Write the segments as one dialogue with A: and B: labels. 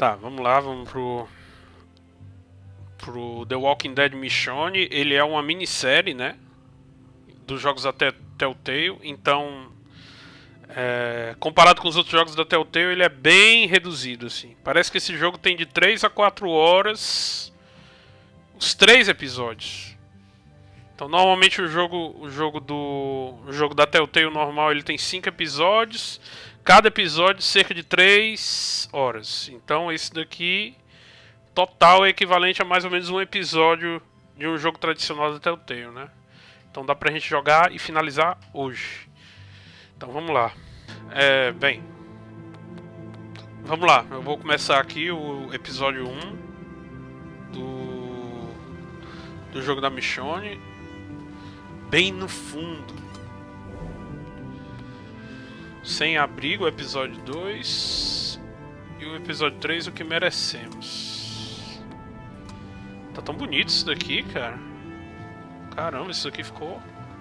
A: Tá, vamos lá, vamos pro The Walking Dead Michonne. Ele é uma minissérie, né? Dos jogos da Telltale. Então, comparado com os outros jogos da Telltale, ele é bem reduzido, assim. Parece que esse jogo tem de 3 a 4 horas os 3 episódios. Então, normalmente o jogo da Telltale normal ele tem 5 episódios. Cada episódio cerca de 3 horas. Então esse daqui total é equivalente a mais ou menos um episódio de um jogo tradicional da Telltale, né? Então dá pra gente jogar e finalizar hoje. Então vamos lá. Bem, vamos lá. Eu vou começar aqui o episódio 1 do jogo da Michonne. Bem no fundo. Sem abrigo, o episódio 2. E o episódio 3, o que merecemos. Tá tão bonito isso daqui, cara. Caramba, isso aqui ficou...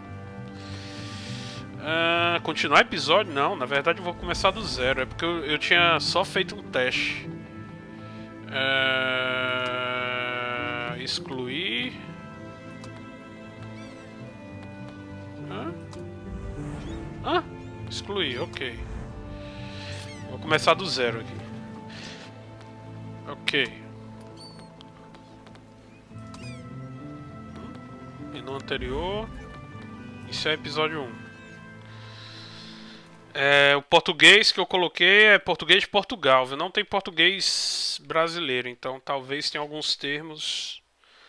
A: continuar episódio? Não, na verdade eu vou começar do zero. É porque eu tinha só feito um teste. Excluir... Excluir, ok. Vou começar do zero aqui. Ok. E no anterior... Isso é episódio 1. O português que eu coloquei é português de Portugal, viu? Não tem português brasileiro, então talvez tenha alguns termos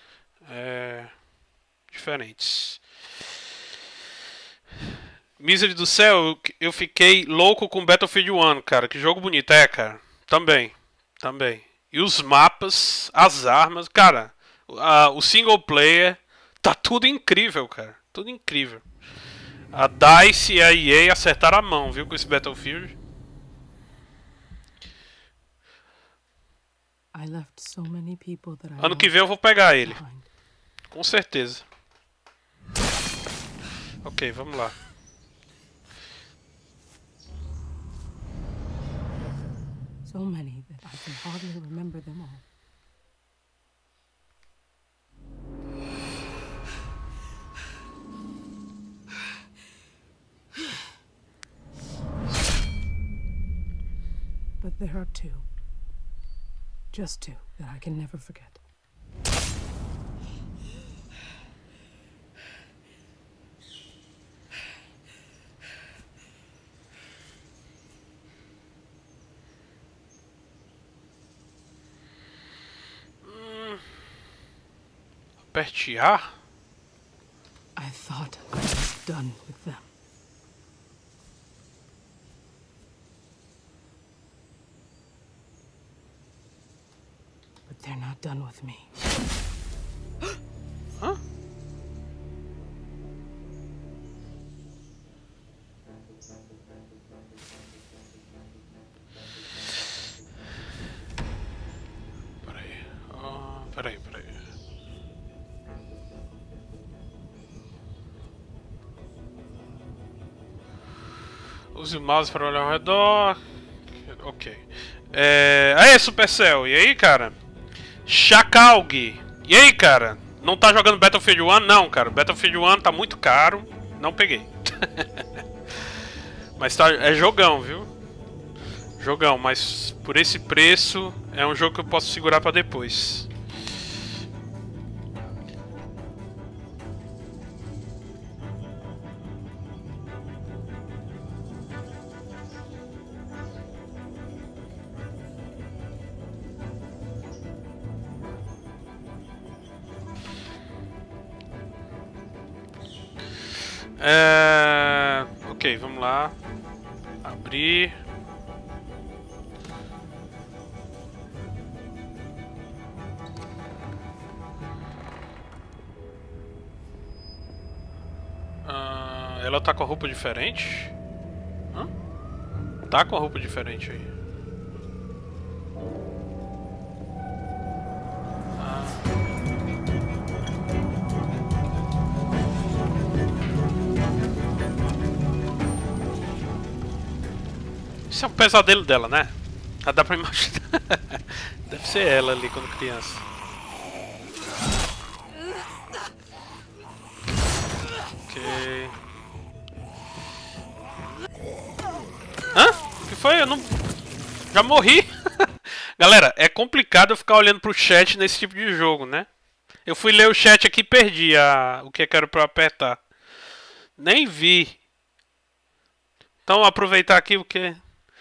A: diferentes. Misery do céu, eu fiquei louco com Battlefield 1, cara. Que jogo bonito, cara. Também. E os mapas, as armas, cara. O single player, tá tudo incrível, cara. Tudo incrível. A DICE e a EA acertaram a mão, viu, com esse Battlefield. Ano que vem eu vou pegar ele. Com certeza. Ok, vamos lá.
B: So many that I can hardly remember them all. But there are 2. Just 2 that I can never forget.
A: Aperte A?
B: I thought I was done with them. But they're not done with me.
A: Hã? Peraí. Use o mouse para olhar ao redor. Ok. Aê, Supercell. E aí, cara? Chakalg. E aí, cara? Não tá jogando Battlefield 1? Não, cara. Battlefield 1 tá muito caro. Não peguei. Mas é jogão, viu? Jogão, mas por esse preço é um jogo que eu posso segurar pra depois. Ok, vamos lá. Abrir. Ela tá com a roupa diferente? Hã? Tá com a roupa diferente aí. Isso é um pesadelo dela, né? Dá pra imaginar. ser ela ali quando criança. Ok. Hã? O que foi? Eu não... Já morri! Galera, é complicado eu ficar olhando pro chat nesse tipo de jogo, né? Eu fui ler o chat aqui e perdi o que era pra eu apertar. Nem vi. Então aproveitar aqui o que...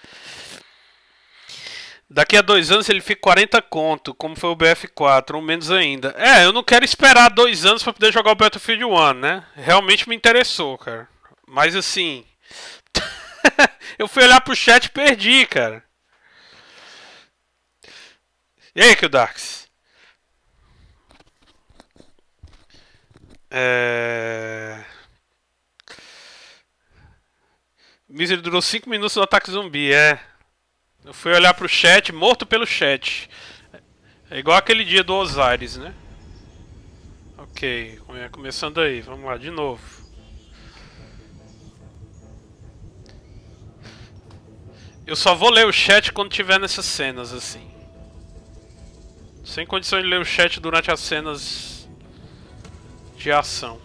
A: Daqui a 2 anos ele fica 40 conto, como foi o BF4, ou menos ainda. É, eu não quero esperar 2 anos pra poder jogar o Battlefield 1, né? Realmente me interessou, cara. Mas assim... eu fui olhar pro chat e perdi, cara. E aí, Killdarks? Misery durou 5 minutos no ataque zumbi, é. Eu fui olhar pro chat, morto pelo chat. É igual aquele dia do Osiris, né? Ok, começando aí, vamos lá, de novo. Eu só vou ler o chat quando tiver nessas cenas, assim. Sem condições de ler o chat durante as cenas de ação.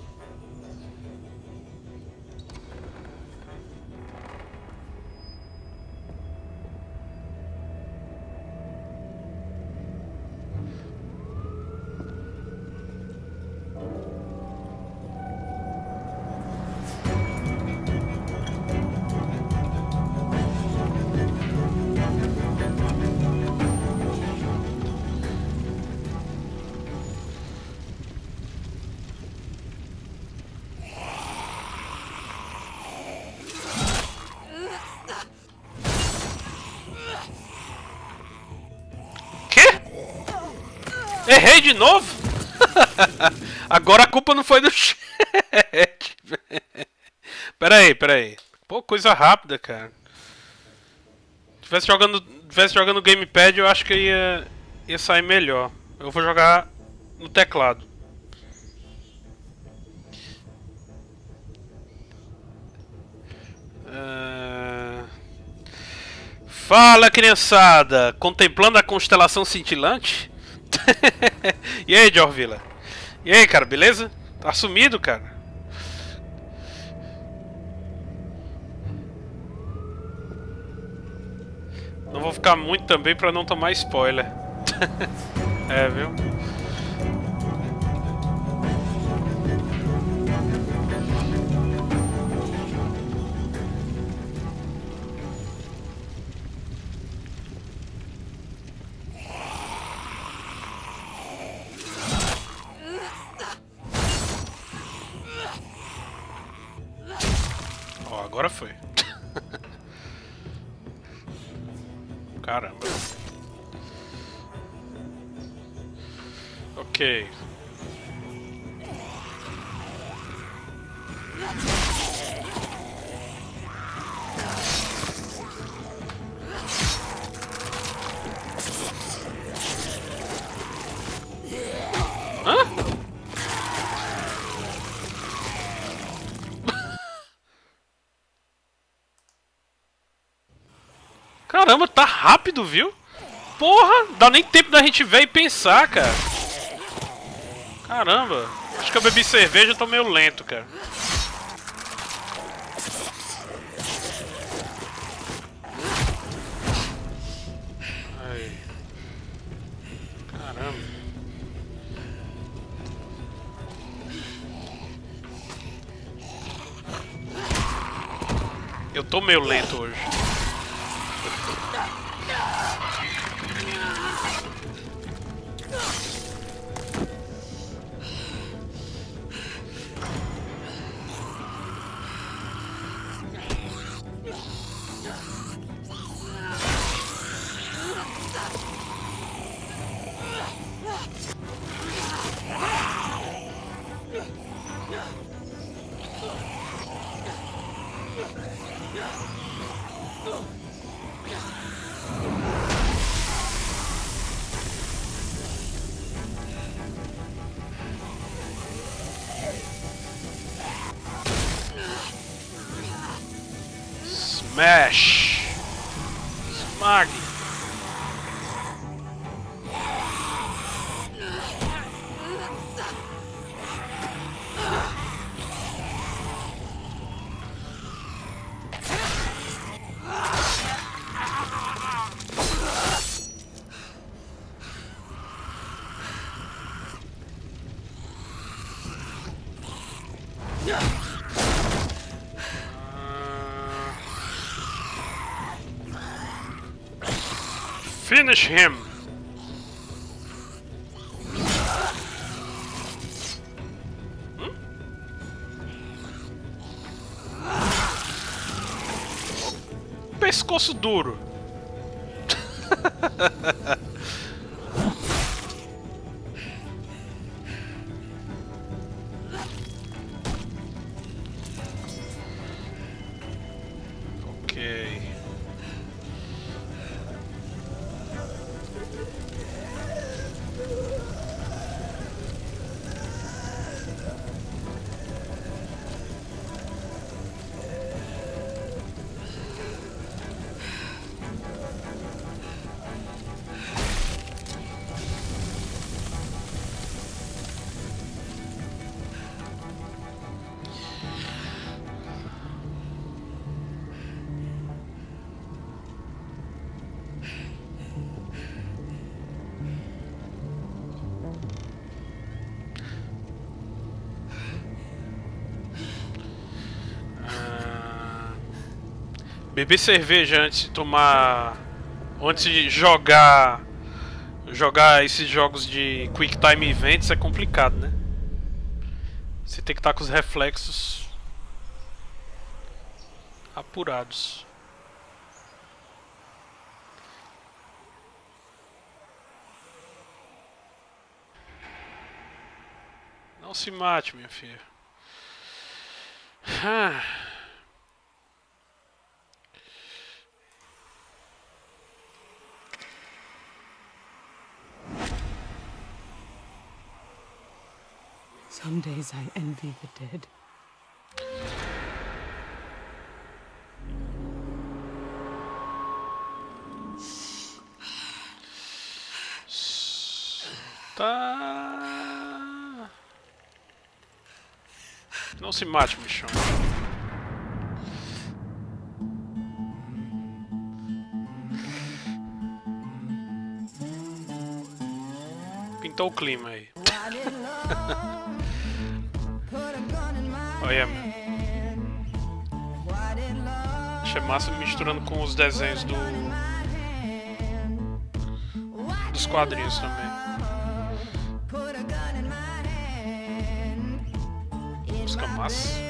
A: Errei de novo? Agora a culpa não foi do chat. Pera aí. Pô, coisa rápida, cara. Se tivesse jogando gamepad, eu acho que ia sair melhor. Eu vou jogar no teclado. Fala, criançada! Contemplando a constelação cintilante? E aí, Jorvila? E aí, cara, beleza? Tá sumido, cara? Não vou ficar muito também pra não tomar spoiler. É, viu? Ó, agora foi. Caramba. Ok. Hã? Caramba, tá rápido, viu? Porra, dá nem tempo da gente ver e pensar, cara. Caramba, acho que eu bebi cerveja e tô meio lento, cara. Aí. Caramba. Eu tô meio lento hoje. Smash! Smag! Finish him. Pescoço duro. Ok. Beber cerveja antes de tomar... Antes de jogar esses jogos de Quick Time Events é complicado, né? Você tem que estar com os reflexos apurados. Não se mate, minha filha.
B: Some days I envy the dead.
A: Tá. Não se mate, bichão. Pintou o clima aí. Olha, achei massa misturando com os desenhos dos quadrinhos também. Música massa.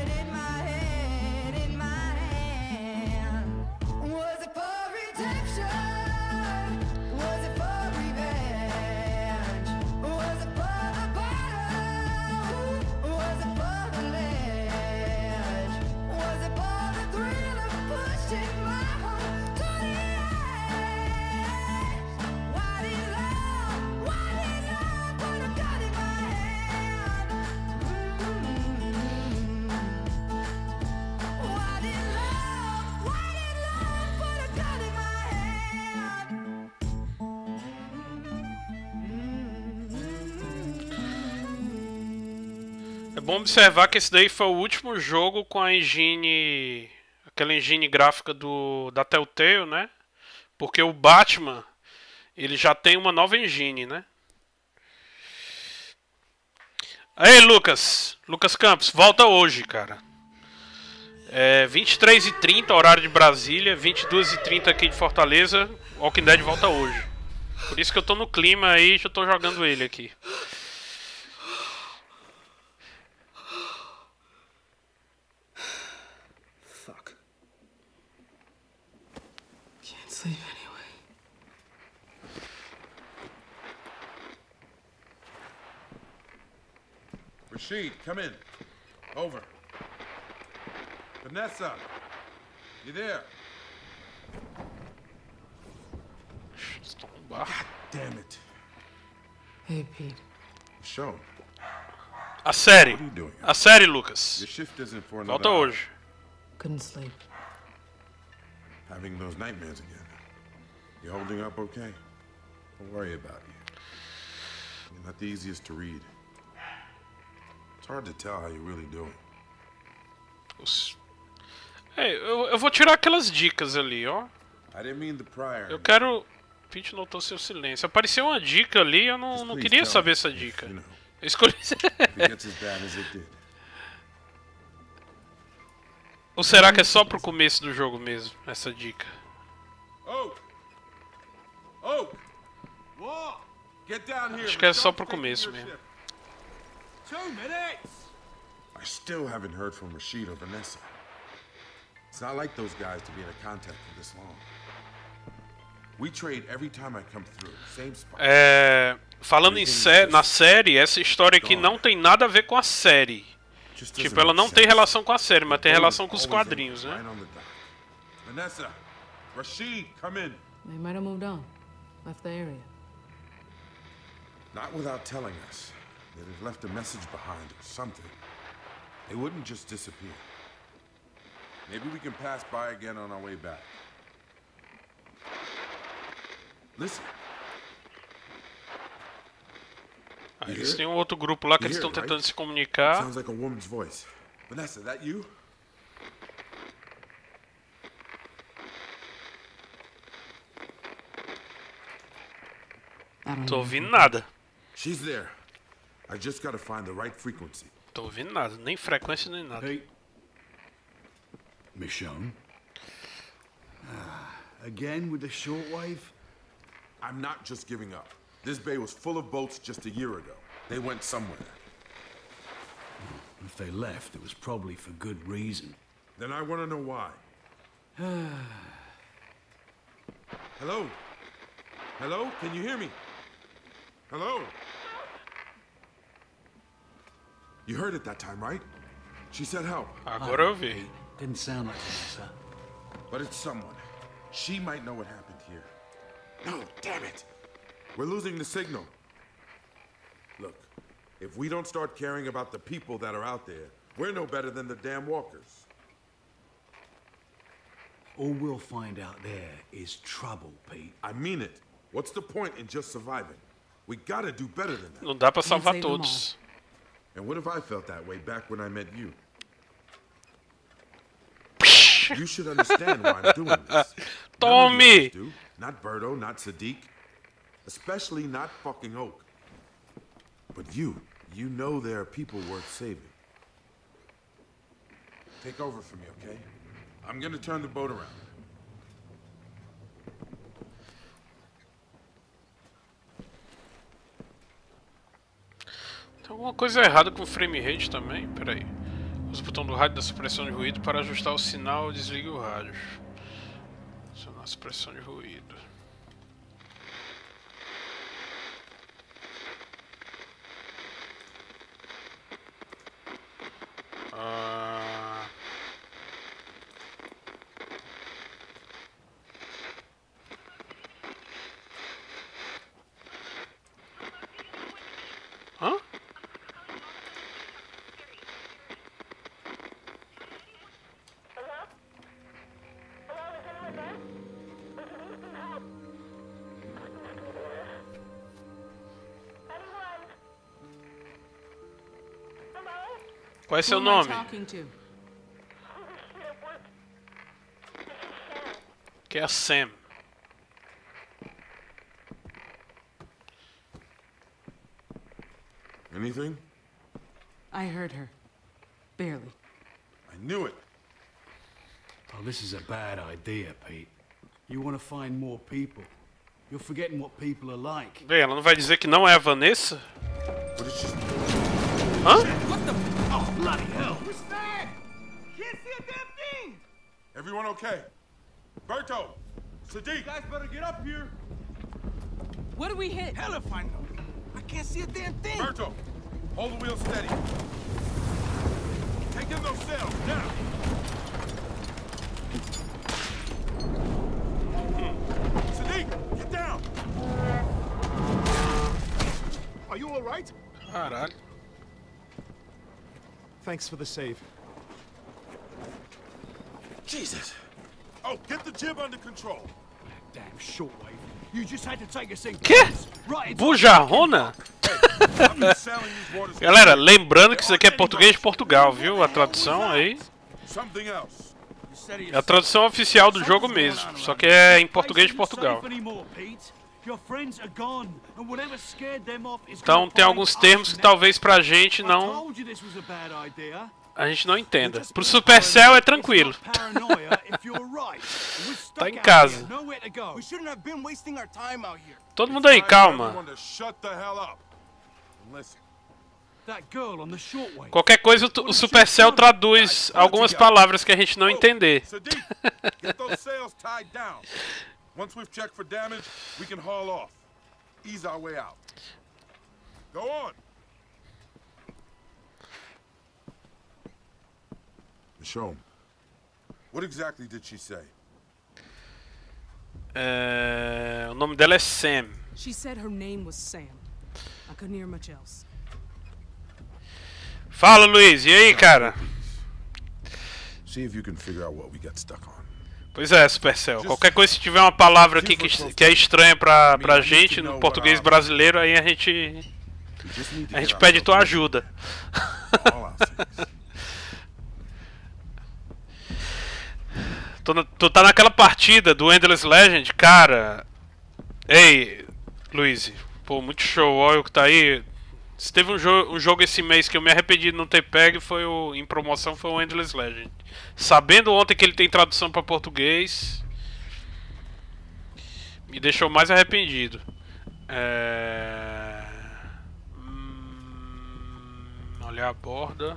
A: É bom observar que esse daí foi o último jogo com a engine, aquela engine gráfica da Telltale, né? Porque o Batman, ele já tem uma nova engine, né? Aí, Lucas Campos, volta hoje, cara. É 23h30, horário de Brasília, 22h30 aqui de Fortaleza. Walking Dead volta hoje. Por isso que eu tô no clima aí, já tô jogando ele aqui.
B: Sleep anyway.
C: Rashid, come in. Over. Vanessa, you there? God damn it.
B: Hey, Pete.
C: Show.
A: A série.
C: What are you doing?
A: A série, Lucas.
C: Your shift isn't for another
A: Volta
C: hour.
A: hoje.
B: Couldn't sleep.
C: Having those nightmares again. You holding up okay? Don't worry about you. You're not the easiest to read. It's hard to tell how you're really doing.
A: Eu vou tirar aquelas dicas ali, ó.
C: I didn't mean the prior.
A: Eu quero... Pete notou seu silêncio. Apareceu uma dica ali, eu não queria saber essa dica.
C: You know,
A: Eu escolhi...
C: if it gets as bad as it did.
A: Ou será que é só pro começo do jogo mesmo, essa dica?
C: Oh! Oak! What? Get down here.
A: Acho que é só pro começo mesmo.
C: 2 minutes! I still haven't heard from Rashid or Vanessa. It's not like those guys to be in a contact for this long. We trade every time I come through. Same spot.
A: Falando na série, essa história aqui não tem nada a ver com a série. Tipo, ela não tem relação com a série, mas tem relação com os quadrinhos, né?
C: Vanessa, Rashid, come in.
B: They might have moved on. Left the area.
C: Not without telling us. They'd have left a message behind or something. They wouldn't just disappear. Maybe we can pass by again on our way back. Listen.
A: Eles têm um outro grupo lá que eles estão tentando se comunicar.
C: Sounds like a woman's voice. Vanessa, that you?
A: Tô ouvindo nada.
C: She's there. I just gotta find the right frequency.
A: Tô ouvindo nada, nem frequência nem nada.
D: Hey. Michonne? Again with the shortwave?
C: I'm not just giving up. This bay was full of boats just a year ago. They went somewhere.
D: If they left, it was probably for good reason.
C: Then I want to know why. Hello? Hello? Can you hear me? Hello? You heard it that time, right? She said help.
A: Agora eu vi.
D: Didn't sound like Vanessa.
C: But it's someone. She might know what happened here. No, damn it! We're losing the signal. Look, if we don't start caring about the people that are out there, we're no better than the damn walkers.
D: All we'll find out there is trouble, Pete.
C: I mean it. What's the point in just surviving? We gotta do better than that.
A: Não dá pra salvar
B: save them
A: todos.
C: And what if I felt that way back when I met you? You should understand why I'm doing this.
A: Tommy!
C: Do. Not Berto, not Sadiq. Especially not fucking Oak. But you know there are people worth saving. Take over for me, okay? I'm gonna turn the boat around.
A: Tem alguma coisa errada com o frame rate também? Pera aí. Use o botão do rádio da supressão de ruído para ajustar o sinal e desligue o rádio. Acionar a supressão de ruído. Hã? Qual é seu
B: Who am I
A: nome?
B: talking to?
A: Que é a Sam.
C: Anything?
B: I heard her. Barely.
C: I knew it.
D: Oh, this is a bad idea, Pete. You want to find more people. You're forgetting what people are like.
A: Bem, ela não vai dizer que não é a Vanessa?
C: But it's just...
A: Hã?
D: What the? Oh, bloody hell!
C: What's that?
E: Can't see a damn thing!
C: Everyone okay? Berto! Sadiq!
E: You guys better get up here!
B: What do we hit?
E: Hell if I know! I can't see a damn thing!
C: Berto! Hold the wheel steady. Take in those sails, now! Sadiq, get down!
E: Are you alright?
A: Caralho.
E: Thanks for the save.
C: Jesus! Oh, get the jib under control.
D: Damn shortwave. You just had to take us in.
A: Que?
D: Right.
A: Bujarrona?
C: I've been sailing these waters.
A: Galera, lembrando que isso aqui é português de Portugal, viu? A tradução aí
C: Something else.
A: é a tradução oficial do jogo mesmo, só que é em português de Portugal. Então tem alguns termos que talvez pra gente não a gente não entenda. Pro Supercell é tranquilo. Tá em casa. Todo mundo aí, calma. Qualquer coisa o Supercell traduz algumas palavras que a gente não entender.
C: Once we've checked for damage, we can haul off. Ease our way out. Go on. Michonne, what exactly did she say?
A: O nome dela é Sam.
B: She said her name was Sam. I couldn't hear much else.
A: Fala, Luiz. E aí, cara?
C: See if you can figure out what we got stuck on.
A: Pois é, Supercell. Qualquer coisa, se tiver uma palavra aqui que é estranha pra gente, no português brasileiro, aí a gente pede tua ajuda. Tu tá naquela partida do Endless Legend, cara. Ei, Luiz, pô, muito show. Olha o que tá aí. Se teve um jogo esse mês que eu me arrependi de não ter pego, em promoção, foi o Endless Legend. Sabendo ontem que ele tem tradução para português, me deixou mais arrependido. Olhar a borda.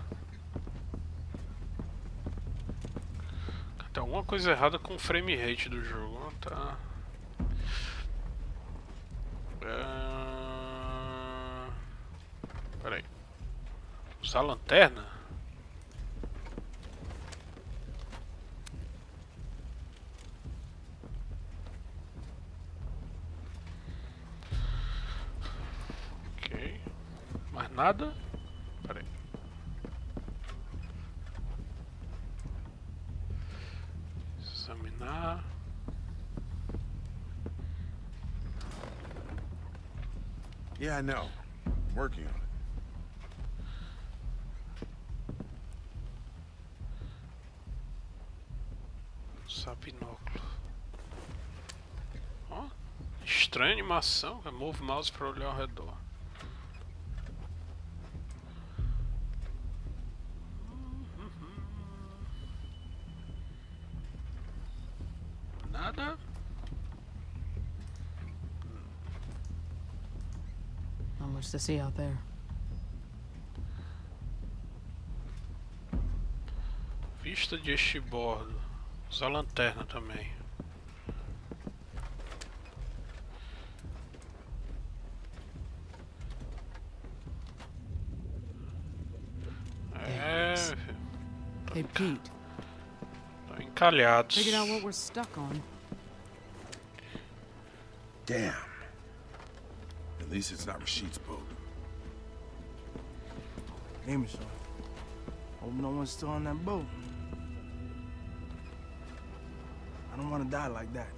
A: Tem alguma coisa errada com o frame rate do jogo. Tá. Peraí. Usar a lanterna? Ok. Mais nada? Peraí. Examinar.
C: Yeah, I know. I'm working on it.
A: Usar binóculo. Ó, estranha animação. Remove mouse para olhar ao redor. Nada.
B: Not much to see out there.
A: Vista de este bordo. Usa a lanterna também.
B: Hey, Pete.
A: Estão encalhados.
B: Figured out what we're stuck on.
C: Damn. At least it's not Rashid's boat.
E: Hey, Michonne. Hope no one's still on that boat. I don't want to die like that.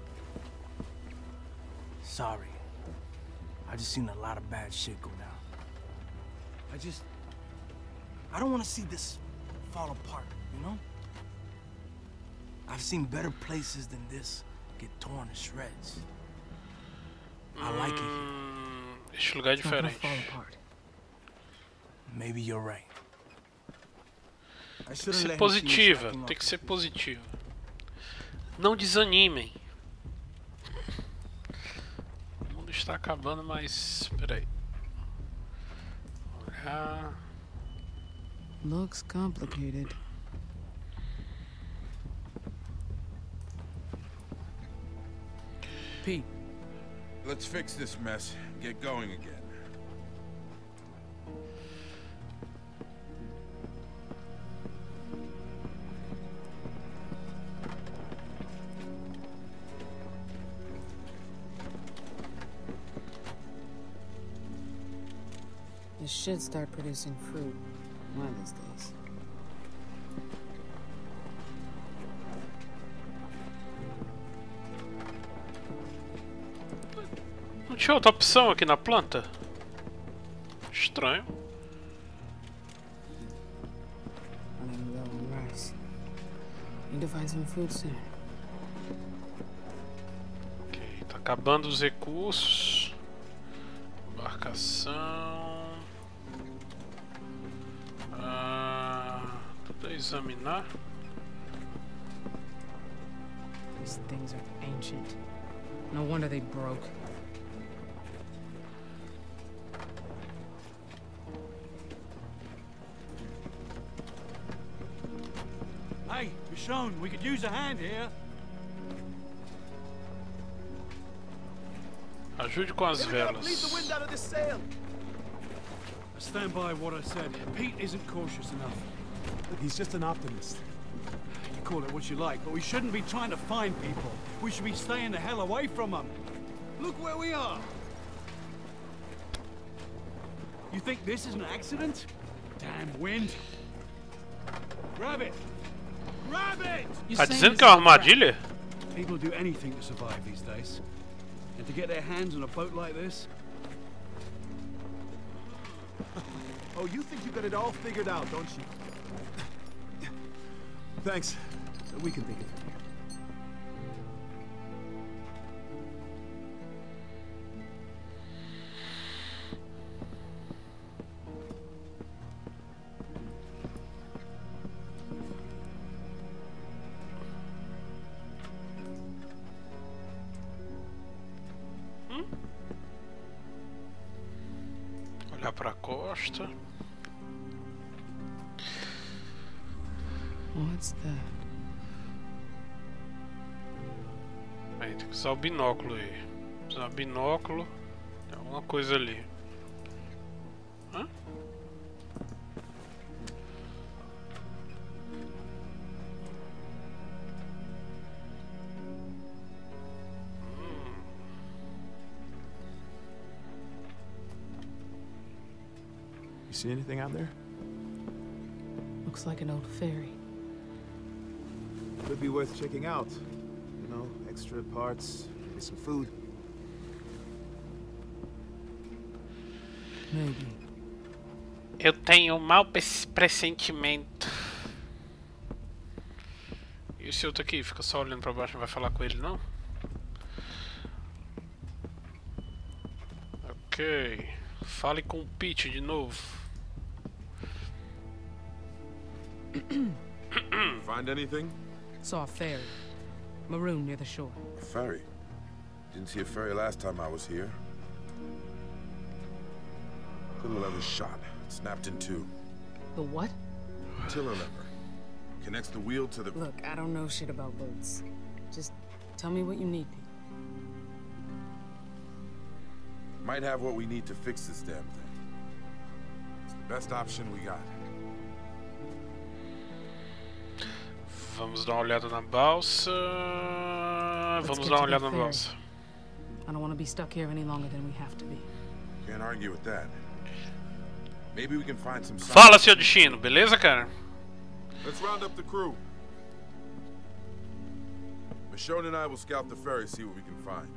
E: Sorry. I just seen a lot of bad shit go down. I don't want to see this fall apart, you know? I've seen better places than this get torn to shreds. I like it here.
A: Este lugar é
B: It's not gonna
A: diferente.
B: fall apart.
E: Maybe you're right. I
A: Tem que
E: should've
A: ser
E: let him finish
A: positiva.
E: acting
A: Tem
E: up.
A: que ser positiva. Não desanimem. O mundo está acabando, mas... Peraí. Olhar...
B: Looks complicated. Pete,
C: Let's fix this mess. Get going again.
B: this should start producing fruit one of these days.
A: Não tinha outra opção aqui na planta? Estranho.
B: Running low on rice. Need to find some food soon.
A: Ok, tá acabando os recursos. Embarcação. Examinar.
B: These things are ancient. No wonder they broke.
D: Hey, Michonne, we could use a hand here.
A: Ajude com as velas.
D: I stand by what I said. Pete isn't cautious enough.
F: Look, he's just an optimist.
D: You call it what you like, but we shouldn't be trying to find people. We should be staying the hell away from them. Look where we are. You think this is an accident? Damn wind. Grab it! Grab it!
A: Tá dizendo que é uma armadilha?
D: People do anything to survive these days. And to get their hands on a boat like this?
F: Oh, you think you got it all figured out, don't you? Thanks. We can think of it.
A: Olhar pra costa.
B: What's that?
A: Aí, tem que usar o binóculo aí. Usar o binóculo. Tem alguma coisa ali. Hã?
F: You see anything out there?
B: Looks like an old ferry.
F: Could be worth checking out. You know, extra parts, maybe some food.
B: Maybe.
A: Eu tenho um mau pressentimento. E esse outro aqui? Fica só olhando pra baixo, não vai falar com ele, não? Ok. Fale com o Pete de novo.
C: Find anything?
B: Saw a ferry. Maroon near the shore.
C: A ferry? Didn't see a ferry last time I was here. Tiller lever shot. Snapped in two.
B: The what?
C: Tiller lever. Connects the wheel to the...
B: Look, I don't know shit about boats. Just tell me what you need, Pete.
C: Might have what we need to fix this damn thing. It's the best option we got.
A: Vamos dar uma olhada na balsa. Vamos dar uma olhada na balsa.
B: I don't want to be stuck here any longer than we have to be.
C: Can't argue with that. Maybe we can find some...
A: Fala, seu destino, beleza, cara?
C: Let's round up the crew. Michonne and I will scout the ferry, see what we can find.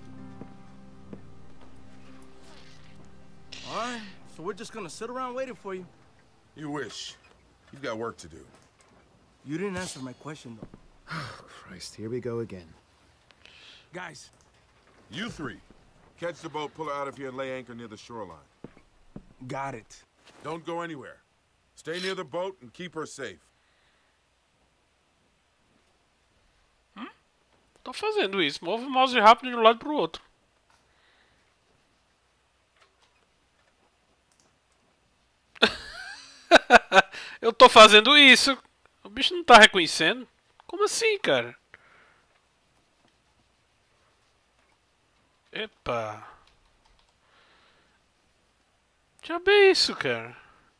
E: Alright, so we're just gonna sit around waiting for you.
C: You wish. You've got work to do.
E: You didn't answer my question, though.
F: Oh, Christ, here we go again.
E: Guys,
C: You three, catch the boat, pull her out of here, and lay anchor near the shoreline.
E: got it.
C: Don't go anywhere. Stay near the boat and keep her safe.
A: Tô fazendo isso. Move o mouse rápido de um lado pro outro. Eu tô fazendo isso. O bicho não tá reconhecendo. Como assim, cara? Epa. Já bem isso, cara.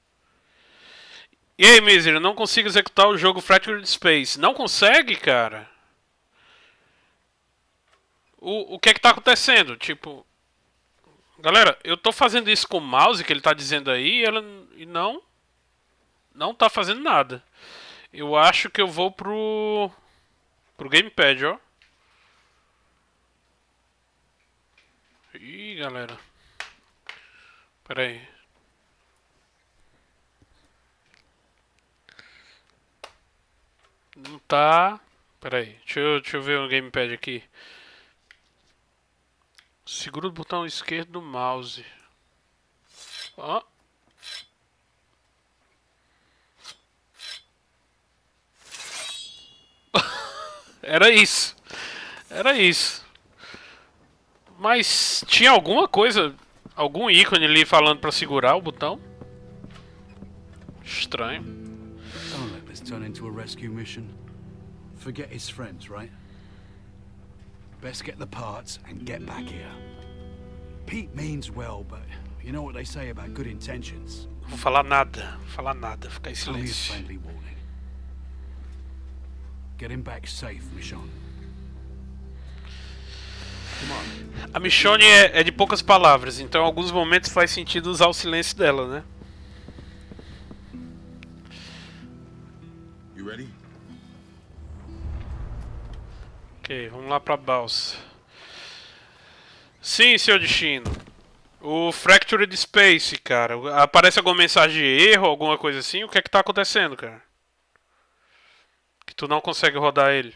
A: E aí, Misery, eu não consigo executar o jogo Fractured Space. Não consegue, cara? O que é que tá acontecendo? Tipo... Galera, eu tô fazendo isso com o mouse que ele tá dizendo aí e não tá fazendo nada. Eu acho que eu vou pro Gamepad, ó. Ih, galera. Pera aí. Não tá... Pera aí. Deixa eu ver o Gamepad aqui. Segura o botão esquerdo do mouse. Ó. Era isso. Era isso. Mas tinha alguma coisa, algum ícone ali falando pra segurar o botão? Estranho.
D: Don't let this turn into a rescue mission. Forget his friends, right? Best get the parts and get back here. Pete means well, but you know what they say about good intentions.
A: Não vou falar nada, ficar em
D: Only a
A: silêncio.
D: friendly warning. Get him back safe, Michonne.
A: A Michonne é de poucas palavras, então em alguns momentos faz sentido usar o silêncio dela, né?
C: You ready?
A: Ok, vamos lá pra balsa. Sim, seu destino. O Fractured Space, cara. Aparece alguma mensagem de erro, alguma coisa assim? O que é que tá acontecendo, cara? Que tu não consegue rodar ele.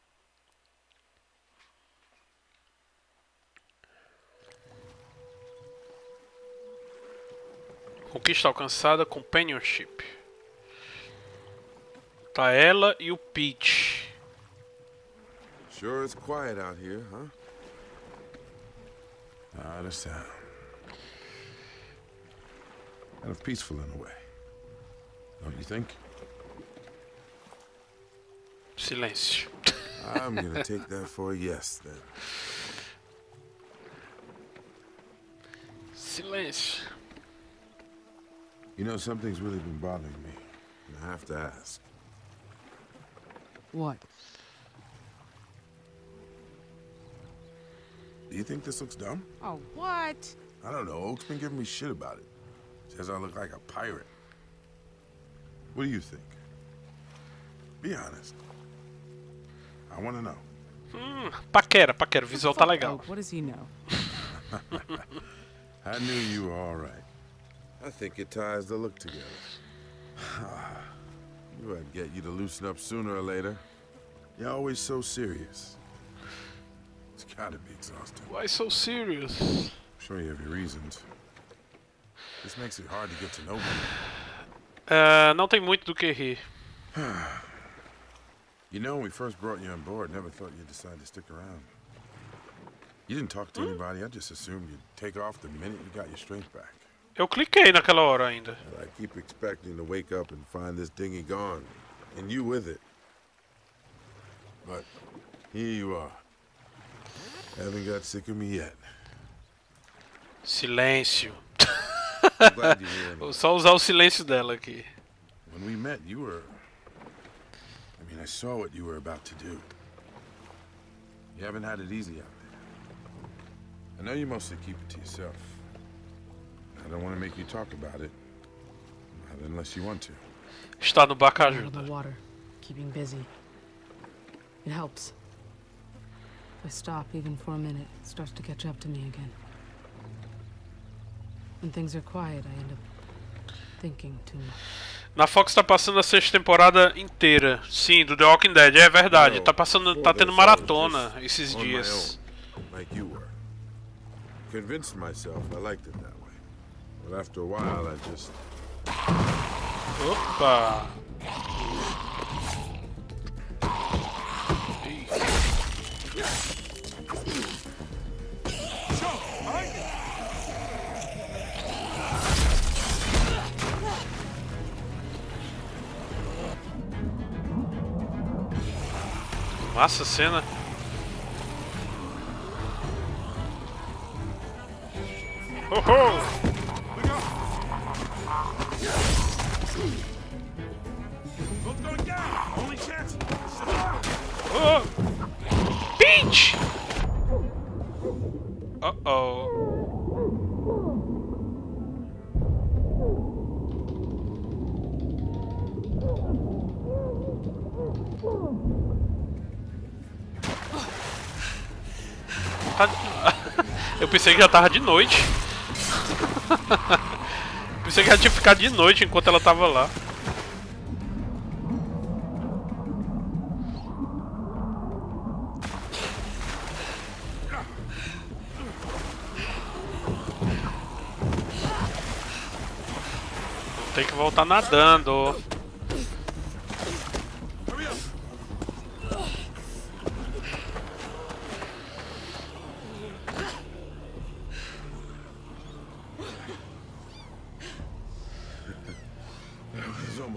A: Conquista alcançada, Companionship. Tá ela e o Pete.
C: Sure is quiet out here, huh? Not a sound. Kind of peaceful in a way. Don't you think?
A: Silêncio.
C: I'm gonna take that for a yes, then.
A: Silêncio.
C: You know, something's really been bothering me, and I have to ask.
B: What?
C: Do you think this looks dumb?
B: Oh, what?
C: I don't know. Oak's been giving me shit about it. Says I look like a pirate. What do you think? Be honest. I want to know.
A: Paquera, o visual tá legal.
B: Oh, what does he know?
C: I knew you were all right. I think it ties the look together. Knew I'd get you to loosen up sooner or later. You're always so serious. It's gotta be exhausting.
A: Why so serious?
C: I'm sure you have your reasons. This makes it hard to get to know me.
A: Não tem muito do que rir.
C: You know, when we first brought you on board, never thought you'd decide to stick around. You didn't talk to anybody. I just assumed you'd take off the minute you got your strength back.
A: Eu cliquei naquela hora ainda.
C: And I keep expecting to wake up and find this dinghy gone, and you with it. But here you are. Haven't got sick of me yet.
A: Silêncio.
C: I'm glad you're here.
A: Vou só usar o silêncio dela aqui.
C: When we met, you were... I mean, I saw what you were about to do. You haven't had it easy out there. I know you mostly keep it to yourself. I don't want to make you talk about it. Not unless you want to.
A: Estar no barco
B: Out of
A: ajuda.
B: the water, keeping busy. It helps. If I stop even for a minute, it starts to catch up to me again. When things are quiet, I end up thinking too much.
A: Na Fox tá passando a 6ª temporada inteira. Sim, do The Walking Dead, é verdade. Tá tendo maratona esses
C: On my
A: dias.
C: own, like you were. Convinced myself I liked it that way. But after a while, I just...
A: Opa! Massa a cena. Oh, oh. Oh. Peach! Uh-oh. Eu pensei que já tava de noite. Pensei que já tinha ficado de noite enquanto ela tava lá. Tem que voltar nadando.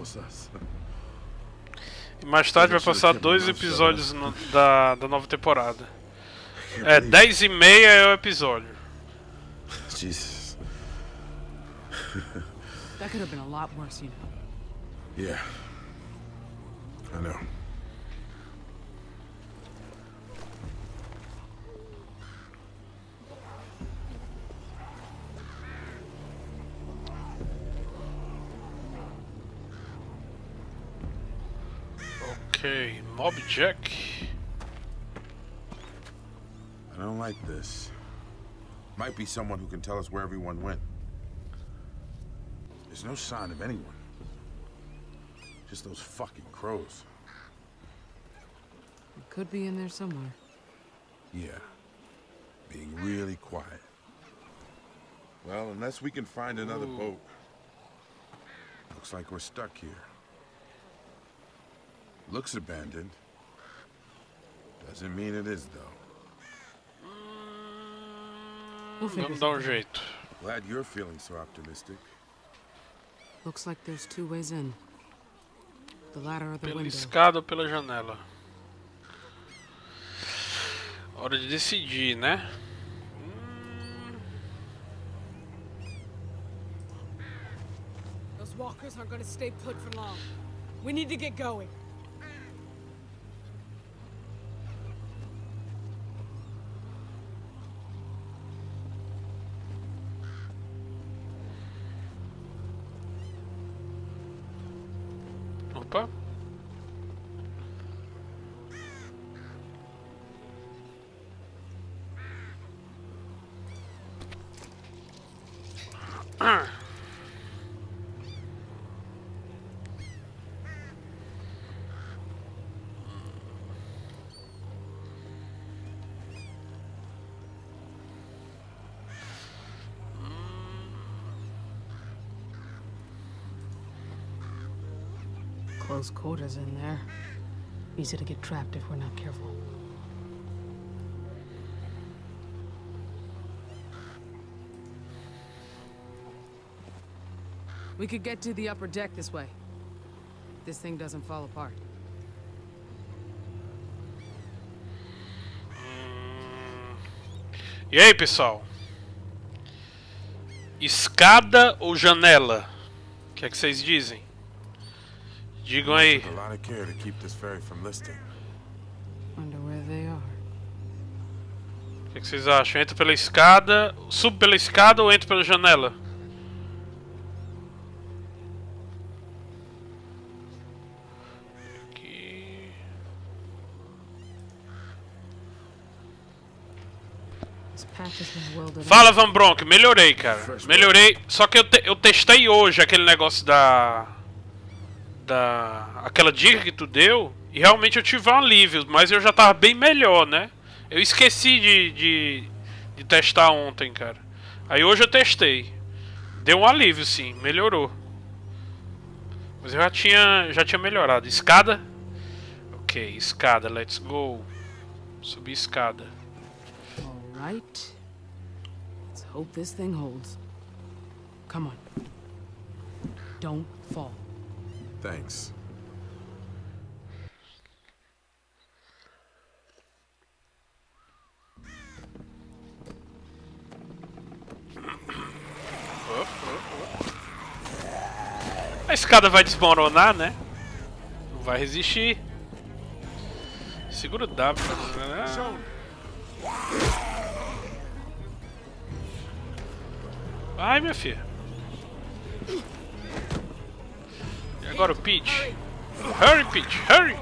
C: almost us.
A: E mais tarde vai passar 2 episódios da nova temporada. É, 10h30 é o episódio.
C: Jesus.
B: That could have been a lot worse, you know.
C: Yeah. I know.
A: Ok, Mob Jack.
C: I don't like this. Might be someone who can tell us where everyone went. There's no sign of anyone. Just those fucking crows.
B: It could be in there somewhere.
C: Yeah. Being really quiet. Well, unless we can find another boat. Looks like we're stuck here. Looks abandoned. Doesn't mean it is, though.
B: We'll figure
A: Vamos dar
B: something out.
A: jeito.
C: Glad you're feeling so optimistic.
B: Looks like there's 2 ways in. The ladder or the
A: Pela
B: window.
A: escada ou pela janela? Hora de decidir, né?
G: Those walkers aren't gonna stay put for long. We need to get going.
A: Opa.
B: Close quarters in there. Easy to get trapped if we're not careful. We could get to the upper deck this way. This thing doesn't fall apart.
A: E aí, pessoal? Escada ou janela? O que é que vocês dizem? Digam aí.
C: Took a lot of care to keep this ferry from listing.
B: Wonder where they are.
A: O que é que vocês acham? Entra pela escada, subo pela escada ou entro pela janela? Aqui.
B: This path has been welded up.
A: Fala, Van Bronk, melhorei, cara. Melhorei, só que eu testei hoje aquele negócio aquela dica que tu deu e realmente eu tive um alívio, mas eu já tava bem melhor, né? Eu esqueci de testar ontem, cara. Aí hoje eu testei. Deu um alívio, sim, melhorou. Mas eu já tinha melhorado. Escada? Ok, escada, let's go. Subir escada.
B: All right. Let's hope this thing holds. Come on. Don't fall.
C: Thanks.
A: A escada vai desmoronar, né? Não vai resistir. Segura o W. Vai, minha filha. E agora o Peach. Hurry, Peach, hurry!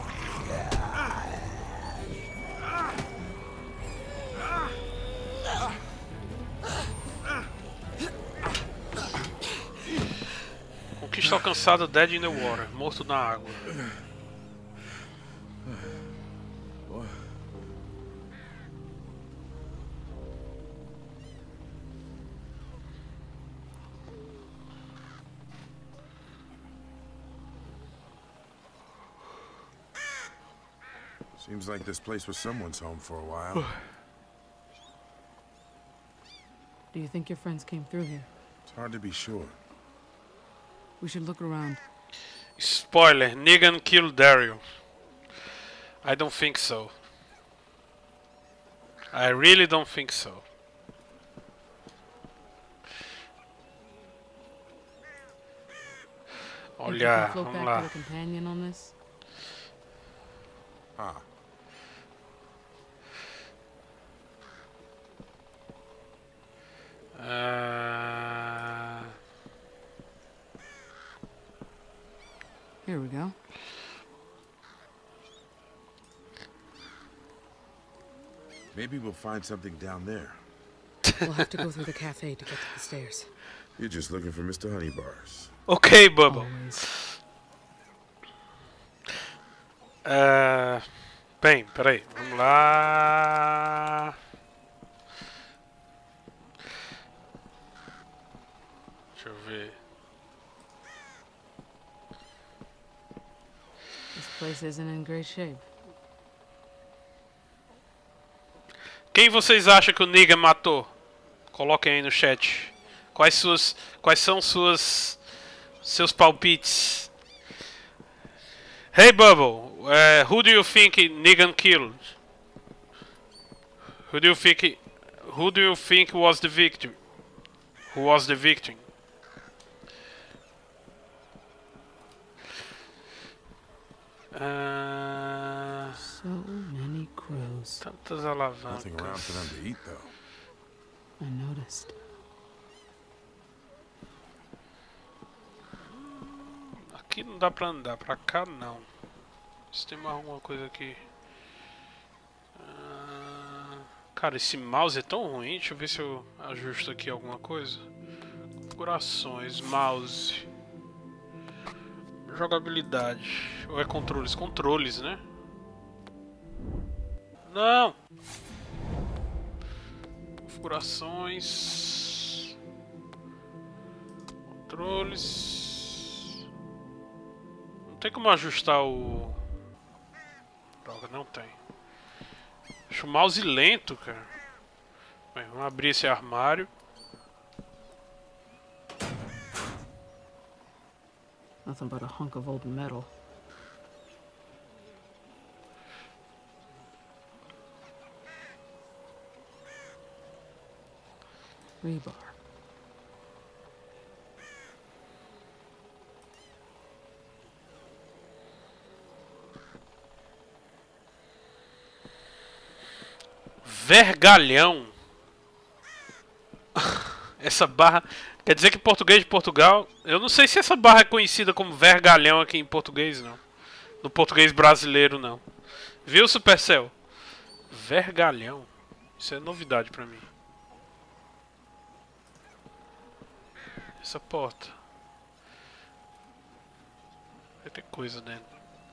A: Conquista alcançada, Dead in the Water, morto na água.
C: Seems like this place was someone's home for a while.
B: Do you think your friends came through here?
C: It's hard to be sure.
B: We should look around.
A: Spoiler, Negan killed Daryl. I don't think so. I really don't think so. Olha, vamos lá.
C: Ah.
B: Here we go.
C: Maybe we'll find something down there.
B: We'll have to go through the cafe to get to the stairs.
C: You're just looking for Mr. Honeybars.
A: Ok, Bubble. Bem, peraí, vamos lá. Deixa eu ver.
B: This place isn't in great shape.
A: Quem vocês acham que o Negan matou? Coloquem aí no chat. Quais são seus palpites? Hey Bubble, who do you think Negan killed? Who do you think was the victim? Who was the victim?
B: So many crows.
A: Tantas alavancas.
C: Nothing around for them to eat, though.
B: I noticed.
A: Aqui não dá pra andar, pra cá não. Se tem mais alguma coisa aqui. Cara, esse mouse é tão ruim. Deixa eu ver se eu ajusto aqui alguma coisa. Configurações, mouse. Jogabilidade. Ou é controles? Controles, né? Não! Configurações. Controles. Não tem como ajustar o... Droga, não tem. Acho o mouse lento, cara. Bem, vamos abrir esse armário.
B: Nothing but a hunk of old metal. Rebar.
A: Vergalhão. Essa barra... Quer dizer que em português de Portugal... Eu não sei se essa barra é conhecida como vergalhão aqui em português, não. No português brasileiro, não. Viu, Supercell? Vergalhão. Isso é novidade pra mim. Essa porta. Vai ter coisa dentro.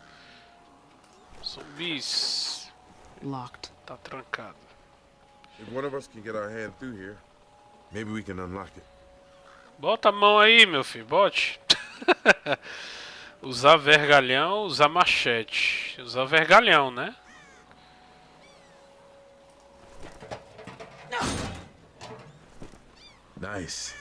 A: Zumbis.
B: Locked.
A: Tá trancado.
C: If one of us can get our hand through here, maybe we can unlock it.
A: Bota a mão aí, meu filho. Bote. Usar vergalhão, usar machete. Usar vergalhão, né?
C: Nice.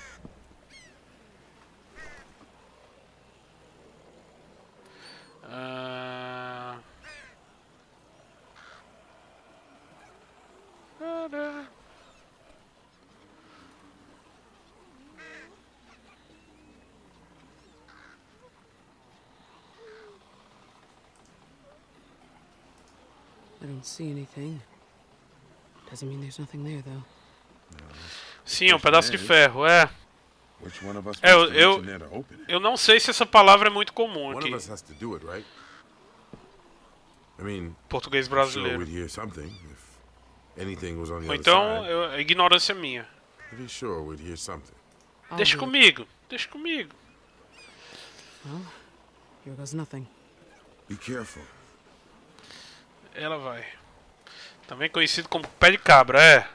B: I don't see anything. Doesn't mean there's nothing there, though.
A: Sim, é um pedaço de ferro, é.
C: Which one of us
A: É,
C: wants to reach in there to open it?
A: eu não sei se essa palavra é muito comum
C: One
A: aqui.
C: of us has to do it, right? I mean,
A: Português
C: sure
A: brasileiro.
C: we'd hear something if anything was on the
A: Ou
C: other
A: então,
C: side.
A: é ignorância minha.
C: Pretty sure we'd hear something.
A: Deixa
B: do it.
A: comigo, deixa comigo.
B: Well, here goes nothing.
C: Be careful.
A: Ela vai. Também conhecido como pé de cabra, é.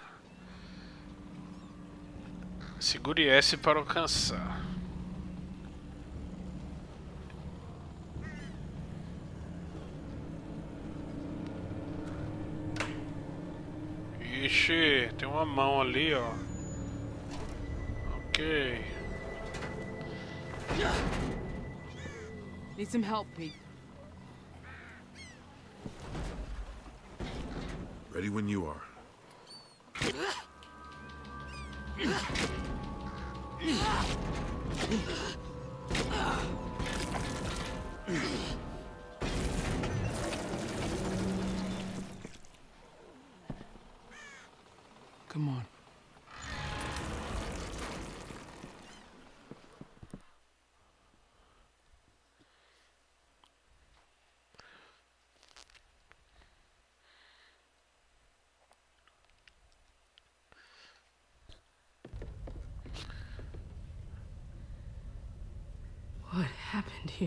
A: Segure S para alcançar. Ixi, tem uma mão ali, ó. Ok.
B: Need some help, Pete.
C: Ready when you are.
B: Come on. What happened here?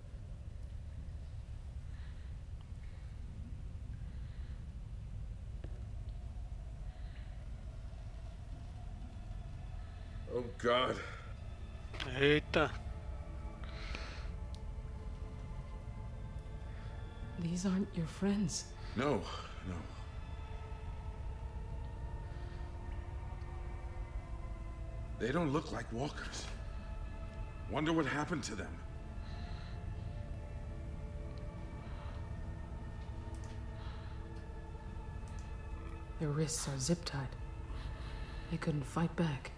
C: Oh, God.
A: Eita.
B: These aren't your friends.
C: No, no. They don't look like walkers. Wonder what happened to them.
B: Their wrists are zip-tied. They couldn't fight back.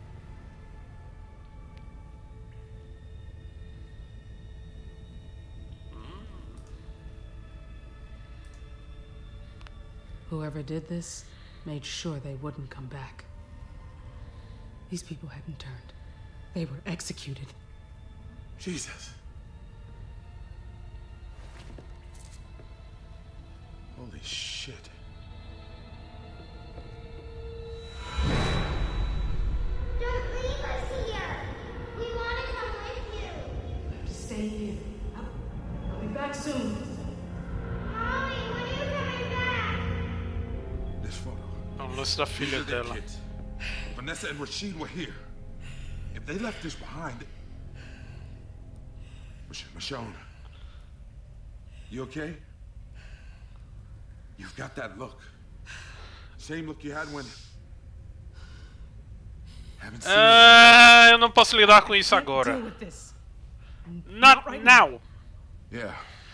B: Whoever did this made sure they wouldn't come back. These people hadn't turned. They were executed.
C: Jesus. Holy shit.
H: Don't leave us here. We want to come with you.
B: Stay here. I'll be back soon.
H: Mommy, when are you coming back?
C: This photo.
A: Vamos da
C: These
A: filha
C: are their
A: dela.
C: kids. Vanessa and Rashid were here. If they left this behind... Michonne. You okay? You've got that look. Same look you had when... Haven't seen you.
A: Eu não posso lidar com isso agora.
B: Deal with this.
A: Not now.
C: Yeah.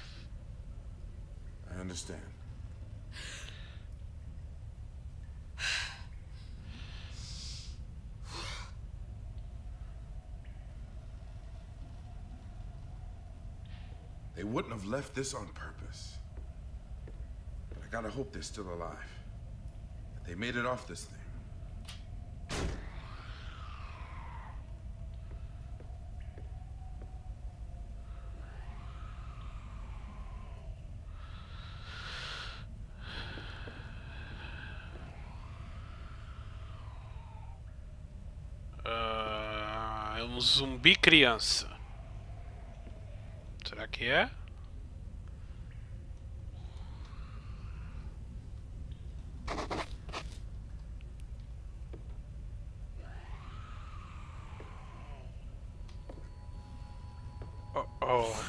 C: I understand. They wouldn't have left this on purpose. But I gotta hope they're still alive. That they made it off this thing.
A: É um zumbi criança. Será que é? Oh.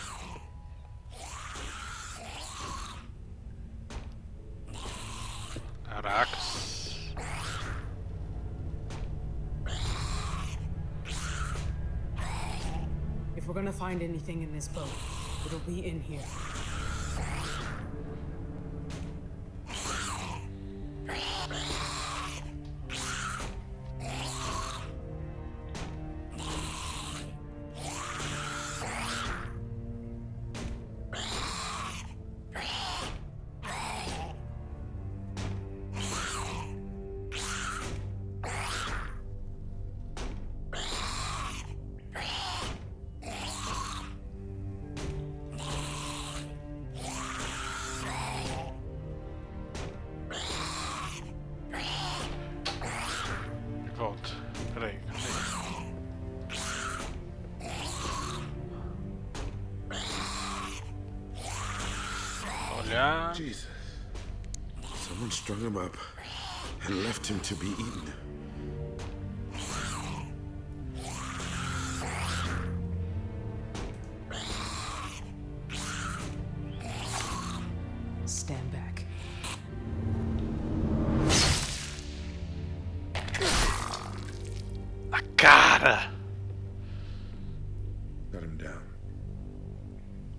A: Caracas.
B: If we're gonna find anything in this boat, it'll be in here.
A: Volta. Peraí. Olhar.
C: Jesus. Someone strung him up and left him to be eaten.
B: Stand back.
A: Na cara.
C: Got him down.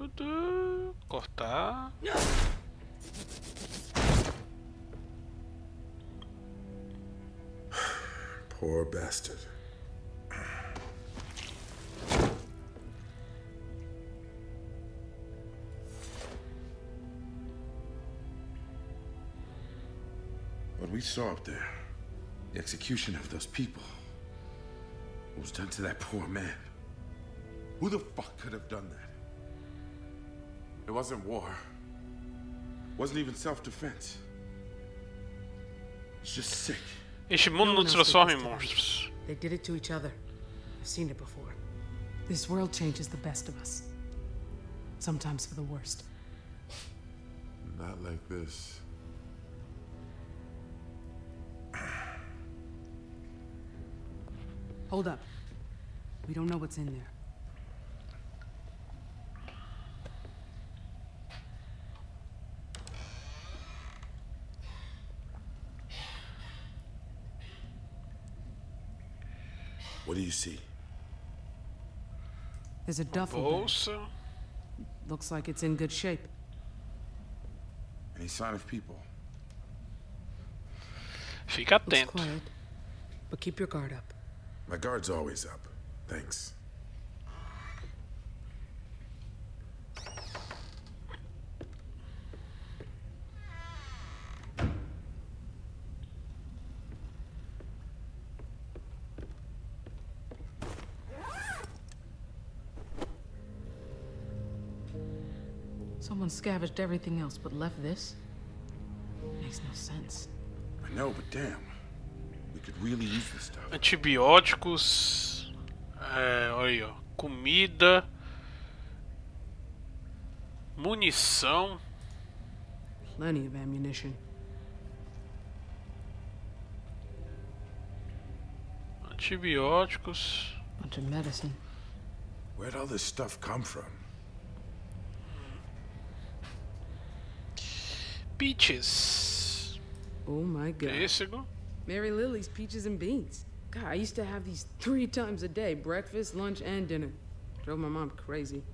A: Cortar.
C: Poor bastard. What we saw up there, the execution of those people, what was done to that poor man. Who the fuck could have done that? It wasn't war. It wasn't even self-defense. It's just sick.
A: Este mundo não se transforma em monstros.
B: They did it to each other. I've seen it before. This world changes the best of us. Sometimes for the worst.
C: Not like this.
B: Hold up. We don't know what's in there.
C: What do you see?
B: There's a duffel bag.
A: Bolsa.
B: Looks like it's in good shape.
C: Any sign of people?
A: Fica
B: Looks
A: atento.
B: quiet, but keep your guard up.
C: My guard's always up. Thanks.
B: Someone scavenged everything else but left this? Makes no sense.
C: I know, but damn. We could really use this stuff.
A: Antibióticos. Olha aí, ó. Comida. Munição.
B: Plenty of ammunition.
A: Antibióticos.
B: Bunch of medicine.
C: Where'd all this stuff come from?
A: Peaches.
B: Oh my god.
A: Pêssego.
B: Mary Lily's peaches and beans. God, I used to have these 3 times a day. Breakfast, lunch, and dinner. Drove my mom crazy.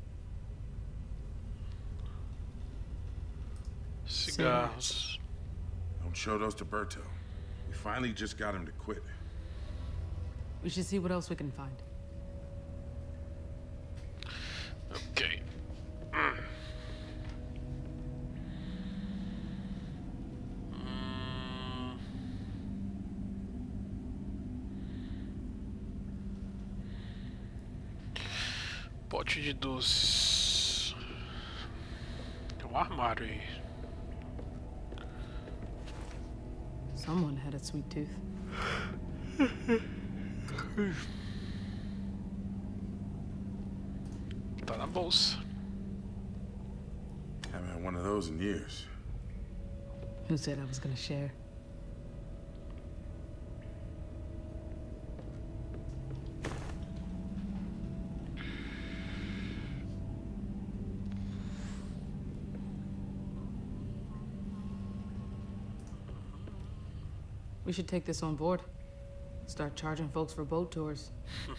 A: Cigarros.
C: Don't show those to Berto. We finally just got him to quit.
B: We should see what else we can find.
A: Ok. Pote de doces. Tem armário aí.
B: Someone had a sweet tooth.
A: Tá na bolsa.
C: Haven't had one of those in years.
B: Who said I was gonna share? We should take this on board. Start charging folks for boat tours.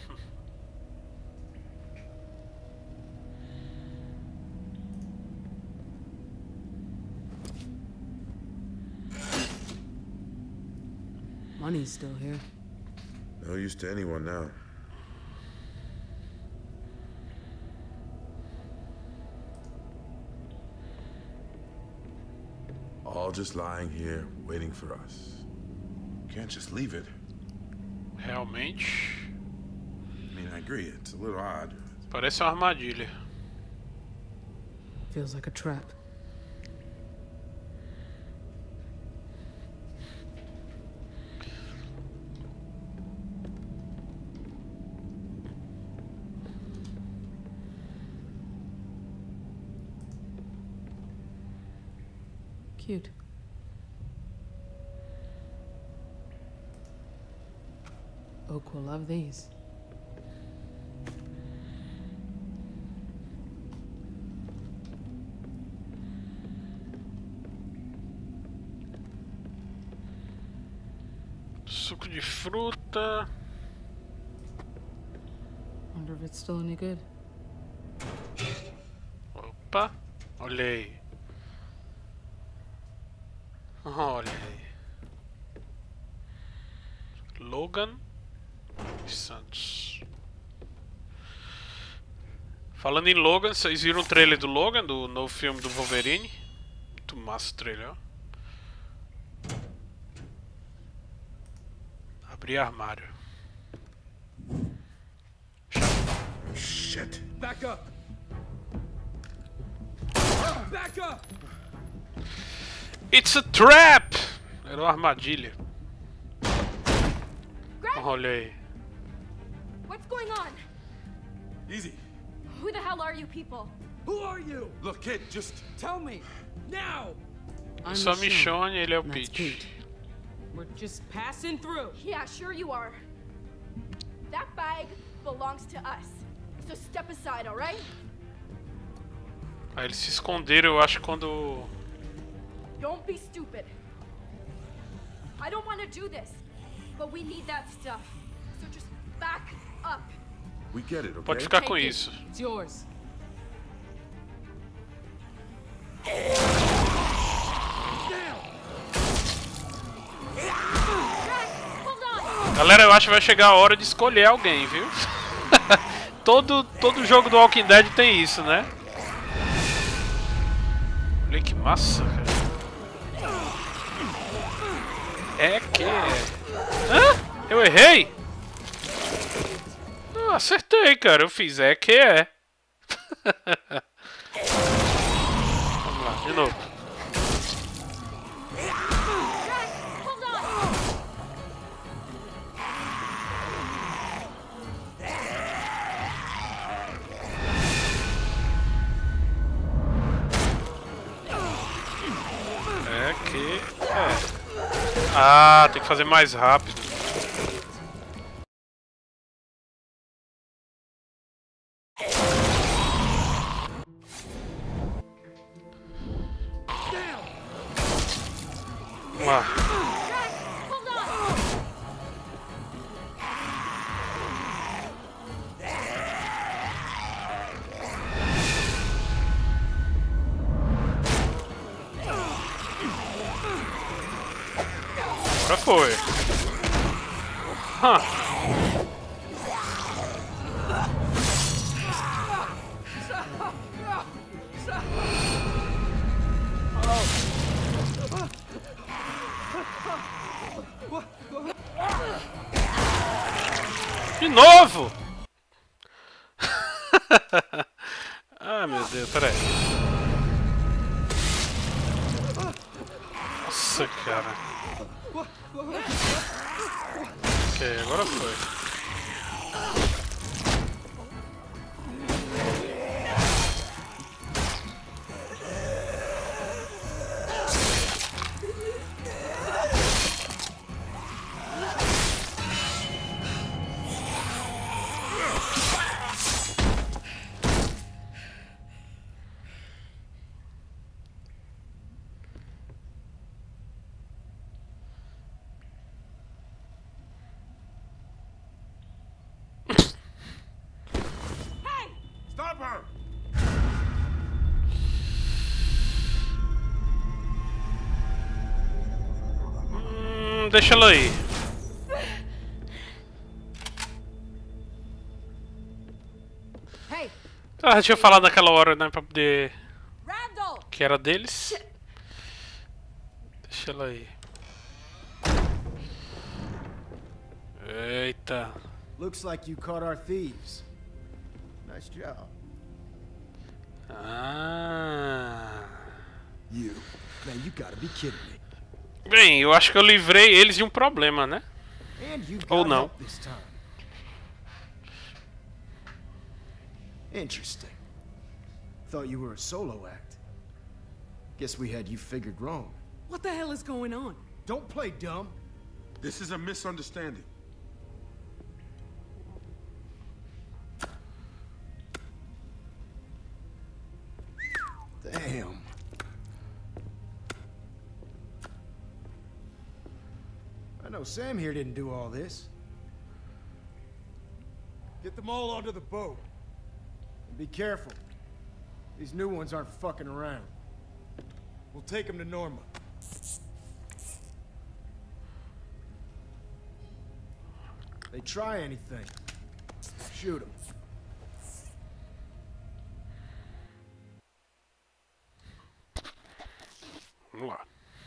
B: Money's still here.
C: No use to anyone now. All just lying here, waiting for us. Can't just leave it.
A: Realmente.
C: I mean, I agree, it's a little odd.
A: Parece uma armadilha.
B: Feels like a trap. Cute. Oak will love these.
A: Suco de fruta.
B: Wonder if it's still any good.
A: Opa, olha aí. Olha aí. Logan Santos. Falando em Logan, vocês viram o trailer do Logan, do novo filme do Wolverine? Muito massa o trailer, ó. Abrir armário.
C: Shit.
E: Back up! Back up!
A: It's a trap! Era uma armadilha.
I: Greg,
A: Olha aí.
I: what's going on?
C: Easy.
I: Who the hell are you people?
E: Who are you?
C: Look, kid, just...
E: Tell me! Now!
B: I'm
A: Só
B: Michonne,
A: Michonne, ele é o
B: and that's
A: Pete.
G: We're just passing through.
I: Yeah, sure you are. That bag belongs to us. So step aside, alright?
A: Aí eles se esconderam, eu acho, quando...
I: Don't be stupid. I don't want to do this, but we need that stuff. So just back up.
C: We get it, okay?
A: Pode ficar com
G: Take it.
A: isso.
G: It's yours.
I: Hold on.
A: Galera, eu acho que vai chegar a hora de escolher alguém, viu? todo jogo do Walking Dead tem isso, né? Olha que massa, cara. É que... Hã? Eu errei? Ah, acertei, cara. Eu fiz é que é. Vamos lá, de novo.
I: Hold on.
A: É que é. Ah, tem que fazer mais rápido. Vamos lá.
I: Hold on.
A: Agora foi. Hã. De novo! Ah, meu Deus, peraí. Nossa, cara. Ok, agora foi.
C: Stop her!
A: Deixa ela aí.
G: Hey,
A: Ah, eu tinha falado naquela hora, né, pra poder...
G: Randall!
A: Que era deles. Deixa ela aí. Eita.
J: Looks like you caught our thieves. Nice job.
A: Ah.
J: You. Man, you gotta be kidding me.
A: Bem, eu acho que eu livrei eles de um problema, né?
J: And you
A: Oh,
J: got
A: no.
J: help this time. Interesting. Thought you were a solo act. Guess we had you figured wrong.
G: What the hell is going on?
J: Don't play dumb.
C: This is a misunderstanding.
J: Damn. I know Sam here didn't do all this. Get them all onto the boat. And be careful. These new ones aren't fucking around. We'll take them to Norma. They try anything, shoot them.
A: Vamos lá.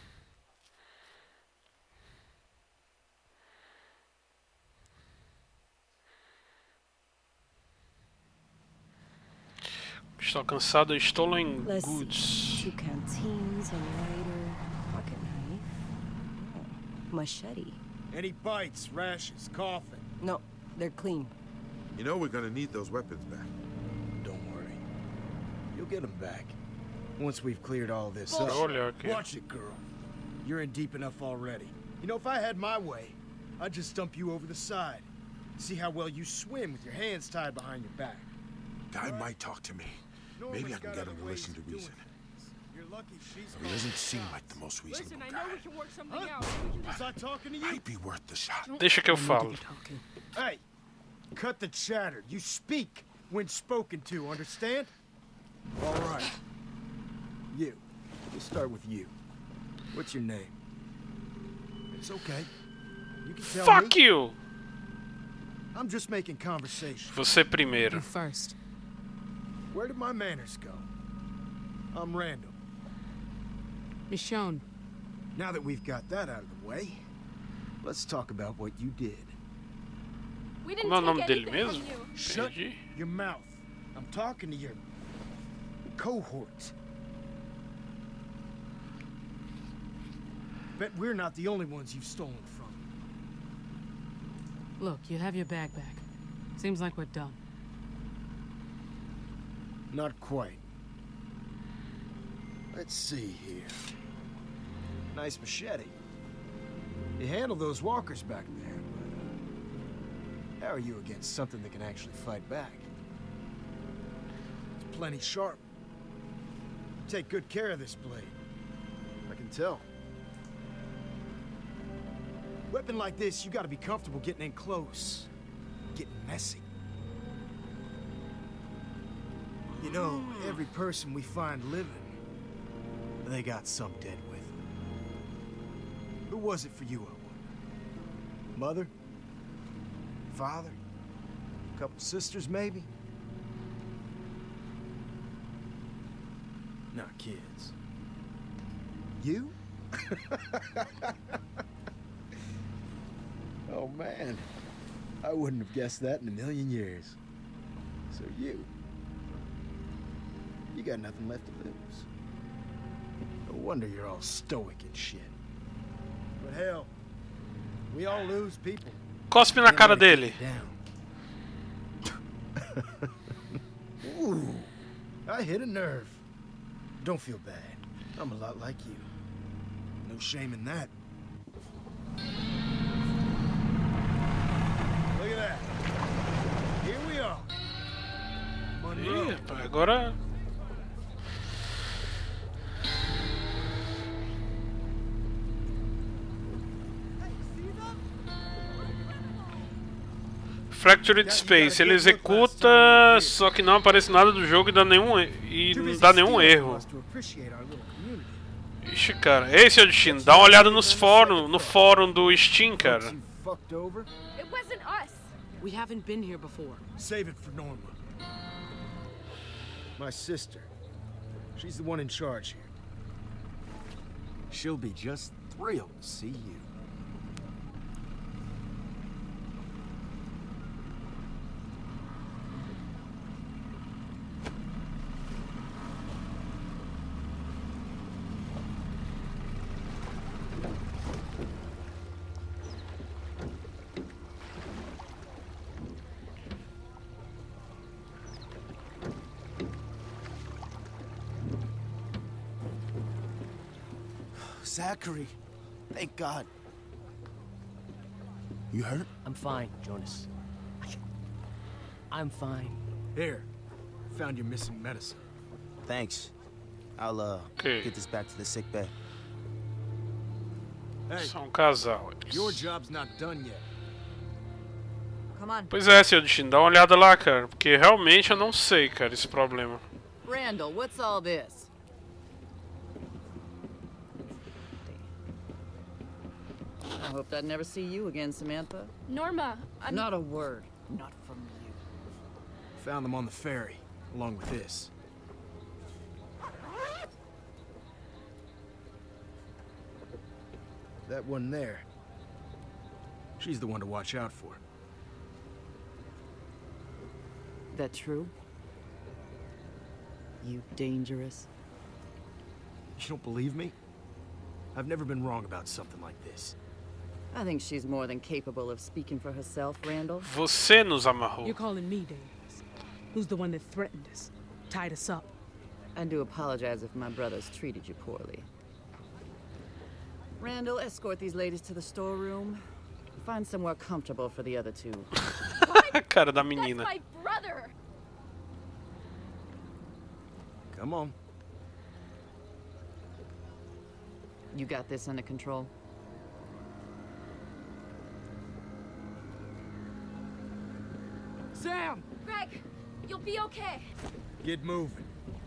A: Estou cansado, stolen goods.
K: Two canteens, a lighter, pocket knife, machete.
J: Any bites, rashes, coughing?
K: No, they're clean.
C: You know we're gonna need those weapons back.
J: Don't worry. You'll get them back. Once we've cleared all this
A: up.
J: Watch it, girl. You're in deep enough already. You know, if I had my way, I'd just dump you over the side. See how well you swim with your hands tied behind your back.
C: Guy might talk to me. Maybe I can get him to listen to reason.
J: You're lucky she's
C: He doesn't seem like the most reasonable
G: Listen, I
C: guy.
G: know we can work something out.
J: Was I talking to you?
C: Might be worth the shot.
A: Deixa que eu falo.
J: Hey, cut the chatter. You speak when spoken to, understand? All right. You. We'll start with you. What's your name? It's okay. You can tell
A: Fuck
J: me.
A: you!
J: I'm just making conversation.
A: Você primeiro.
B: You first.
J: Where did my manners go? I'm Randall.
B: Michonne.
J: Now that we've got that out of the way, let's talk about what you did.
I: We didn't
A: Como é o
I: take
A: nome dele
I: anything
A: mesmo?
I: from you.
J: Shut
A: Perdi.
J: your mouth. I'm talking to your cohorts. Bet we're not the only ones you've stolen from.
B: Look, you have your bag back. Seems like we're done.
J: Not quite. Let's see here. Nice machete. You handled those walkers back there, but how are you against something that can actually fight back? It's plenty sharp. Take good care of this blade. I can tell. Weapon like this, you gotta be comfortable getting in close. Getting messy. You know, every person we find living, they got some dead with them. Who was it for you, I wonder? Mother? Father? A couple sisters, maybe? Not kids. You? Oh, man. I wouldn't have guessed that in a million years. So you got nothing left to lose. No wonder you're all stoic and shit. But hell, we all lose people.
A: Cospe na cara dele.
J: Ooh, I hit a nerve. Don't feel bad. I'm a lot like you. No shame in that. Look at that. Here we are. Monroe.
A: Ih, rapaz, agora. Fractured Space, ele executa, só que não aparece nada do jogo e não dá nenhum erro. Ixi, cara, esse é o destino. Dá uma olhada no fórum do Steam, cara.
I: It wasn't us.
B: We haven't been here before.
J: Save it for Norma. My sister. She's the one in charge here. She'll be just thrilled to see you.
E: Zachary, thank God.
C: You hurt?
E: I'm fine, Jonas. I'm fine.
J: Here, found your missing medicine.
E: Thanks. I'll get this back to the sick bay.
J: Hey,
A: São um casal.
J: your job's not done yet.
G: Come on.
A: Pois é, seu destino, dá uma olhada lá, cara, porque realmente eu não sei, cara, esse problema.
L: Randall, what's all this? I hope I'd never see you again, Samantha.
I: Norma, I'm...
L: Not a word. Not from you.
J: Found them on the ferry, along with this. That one there. She's the one to watch out for.
L: That true? You dangerous?
J: You don't believe me? I've never been wrong about something like this.
L: I think she's more than capable of speaking for herself, Randall.
A: Você nos amarrou.
B: You're calling me dangerous. Who's the one that threatened us? Tied us up?
L: I do apologize if my brothers treated you poorly. Randall, escort these ladies to the storeroom. Find somewhere comfortable for the other two.
A: Cara da menina.
I: That's my brother!
J: Come on.
L: You got this under control?
B: Sam!
I: Greg, you'll be okay.
J: Get moving.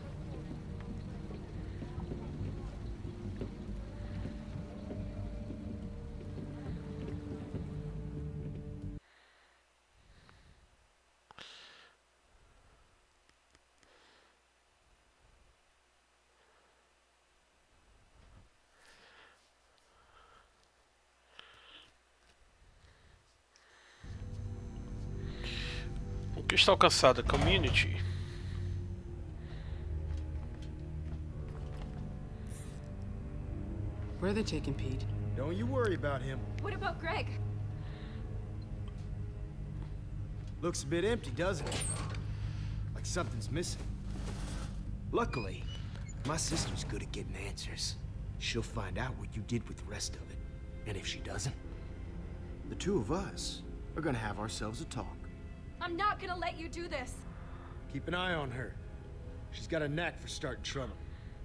A: Conquista alcançada. Community.
B: Where are they taking Pete?
J: Don't you worry about him.
I: What about Greg?
J: Looks a bit empty, doesn't it? Like something's missing. Luckily, my sister's good at getting answers. She'll find out what you did with the rest of it. And if she doesn't, the two of us are gonna have ourselves a talk.
I: I'm not gonna let you do this.
J: Keep an eye on her. She's got a knack for starting trouble.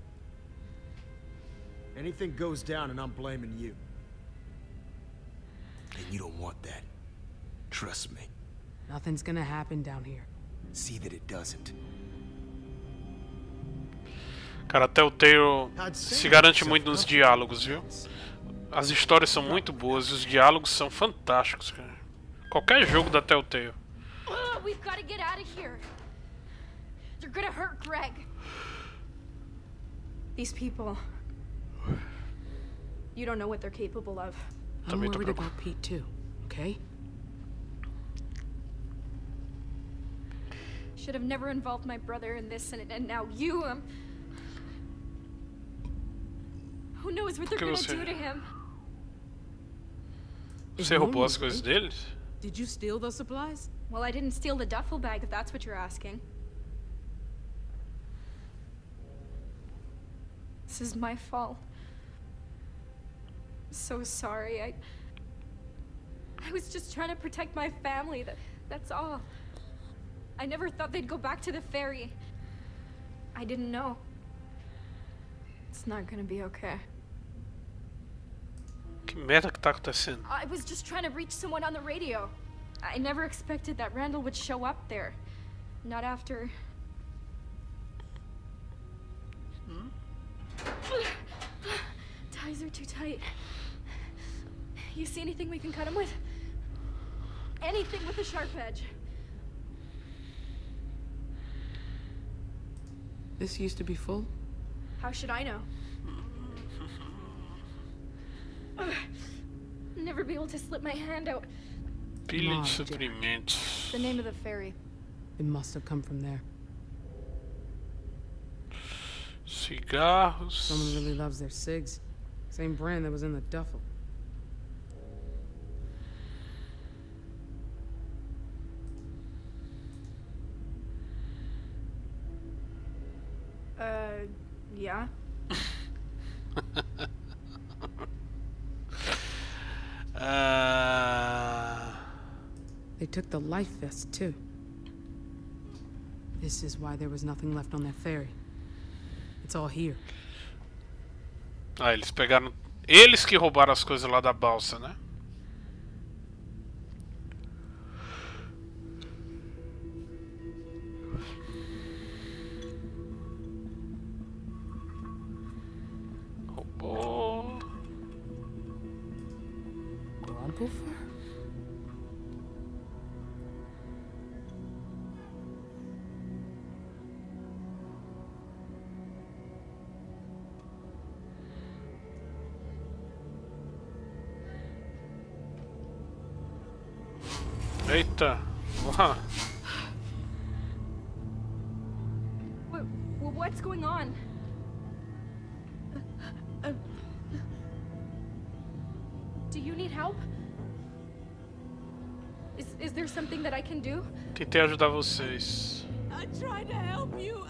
J: Anything goes down and I'm blaming you. And you don't want that. Trust me.
B: Nothing's gonna happen down here.
J: See that it doesn't.
A: Cara, Telltale se garante muito nos diálogos, viu? As histórias são muito boas e os diálogos são fantásticos, cara. Qualquer jogo da Telltale.
I: We've got to get out of here. You're gonna hurt Greg. These people. You don't know what they're capable of.
B: I'm worried about Pete too, okay?
I: Should have never involved my brother in this, and now you. Who knows what they're gonna do to him?
A: Você roubou as coisas deles?
B: Did you steal those supplies?
I: Well, I didn't steal the duffel bag, if that's what you're asking. This is my fault. I'm so sorry. I was just trying to protect my family. That's all. I never thought they'd go back to the ferry. I didn't know. It's not gonna be okay.
A: Que merda que tá acontecendo?
I: I was just trying to reach someone on the radio. I never expected that Randall would show up there. Not after... Ties are too tight. You see anything we can cut him with? Anything with a sharp edge.
B: This used to be full?
I: How should I know? Never be able to slip my hand out.
A: Pilha de suprimentos.
I: The name of the ferry.
B: It must have come from there.
A: Cigarros.
B: Someone really loves their cigs. Same brand that was in the duffel.
I: Yeah.
B: They took the life vest too. This is why there was nothing left on that ferry. It's all here.
A: Ah, eles pegaram... Eles que roubaram as coisas lá da balsa, né?
B: Gopher?
A: Eita, vamos lá.
I: What's going on? Do you need help? Is there something that I can do?
A: Tentei ajudar vocês.
G: I tried to help you.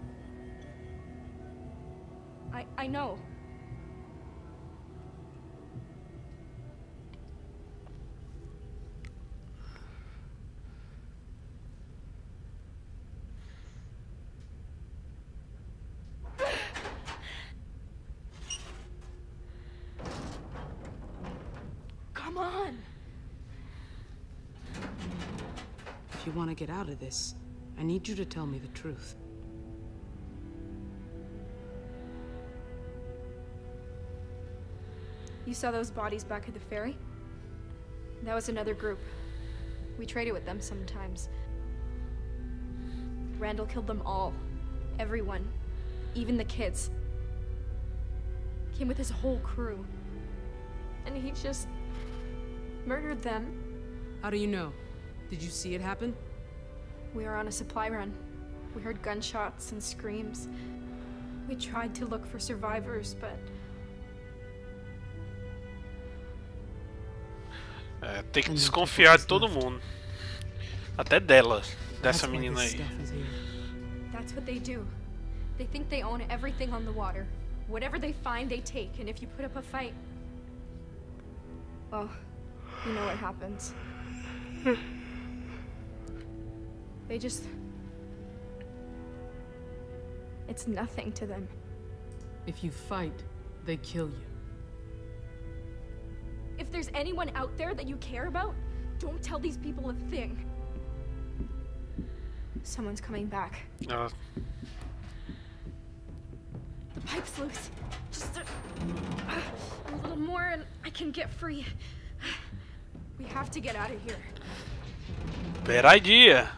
I: I know. Come on.
B: If you want to get out of this, I need you to tell me the truth.
I: You saw those bodies back at the ferry? That was another group. We traded with them sometimes. Randall killed them all. Everyone. Even the kids. Came with his whole crew. And he just murdered them.
B: How do you know? Did you see it happen?
I: We were on a supply run. We heard gunshots and screams. We tried to look for survivors, but...
A: É, tem que desconfiar de todo mundo. Até dela, dessa menina aí.
I: That's what they do. They think they own everything on the water. Whatever they find, they take, and if you put up a fight... well, you know what happens. They just... it's nothing to them.
B: If you fight, they kill you.
I: If there's anyone out there that you care about, don't tell these people a thing. Someone's coming back. The pipe's loose. Just a little more and I can get free. We have to get out of here.
A: Bad idea.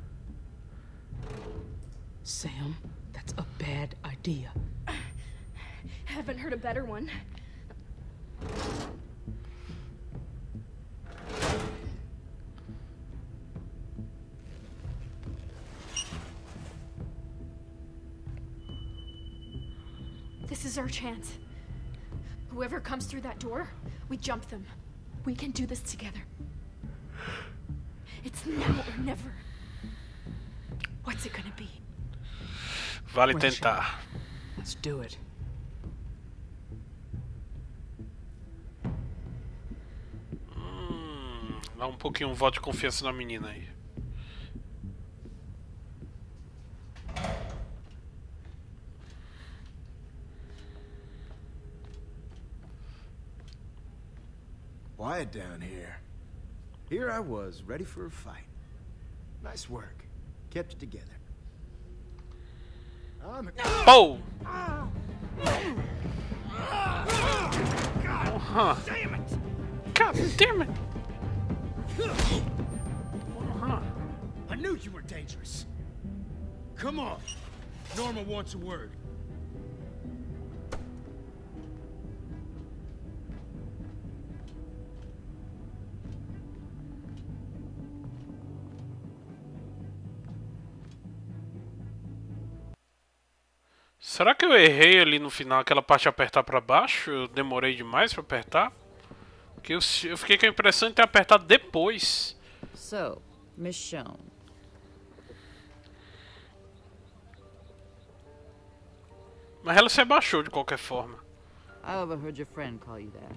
B: Sam, that's a bad idea.
I: Haven't heard a better one. This is our chance. Whoever comes through that door, we jump them. We can do this together. It's now or never. What's it gonna be?
A: Vale tentar.
B: Let's do it.
A: Dá um pouquinho um voto de confiança na menina aí.
J: Quiet down here. Here I was, ready for a fight. Nice work. Kept it together.
A: Oh!
J: God damn it!
A: God damn it!
E: I knew you were dangerous. Come on. Norma wants a word.
A: Será que eu errei ali no final aquela parte de apertar pra baixo? Eu demorei demais pra apertar? Porque eu fiquei com a impressão de ter apertado depois.
L: So, Michonne.
A: Mas ela se abaixou de qualquer forma.
L: I overheard your friend call you that.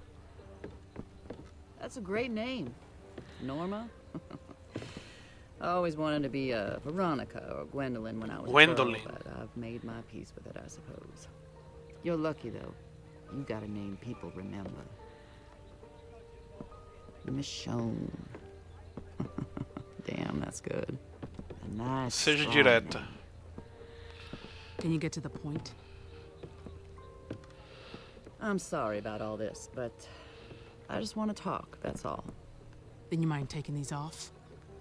L: That's a great name. Norma? I always wanted to be Veronica or Gwendolyn when I was
A: Gwendolyn.
L: a girl, but I've made my peace with it, I suppose. You're lucky, though. You got a name people remember. Michonne. Damn, that's good. A nice,
A: Seja
L: strong
A: direta.
L: name.
B: Can you get to the point?
L: I'm sorry about all this, but I just want to talk, that's all.
B: Then you mind taking these off?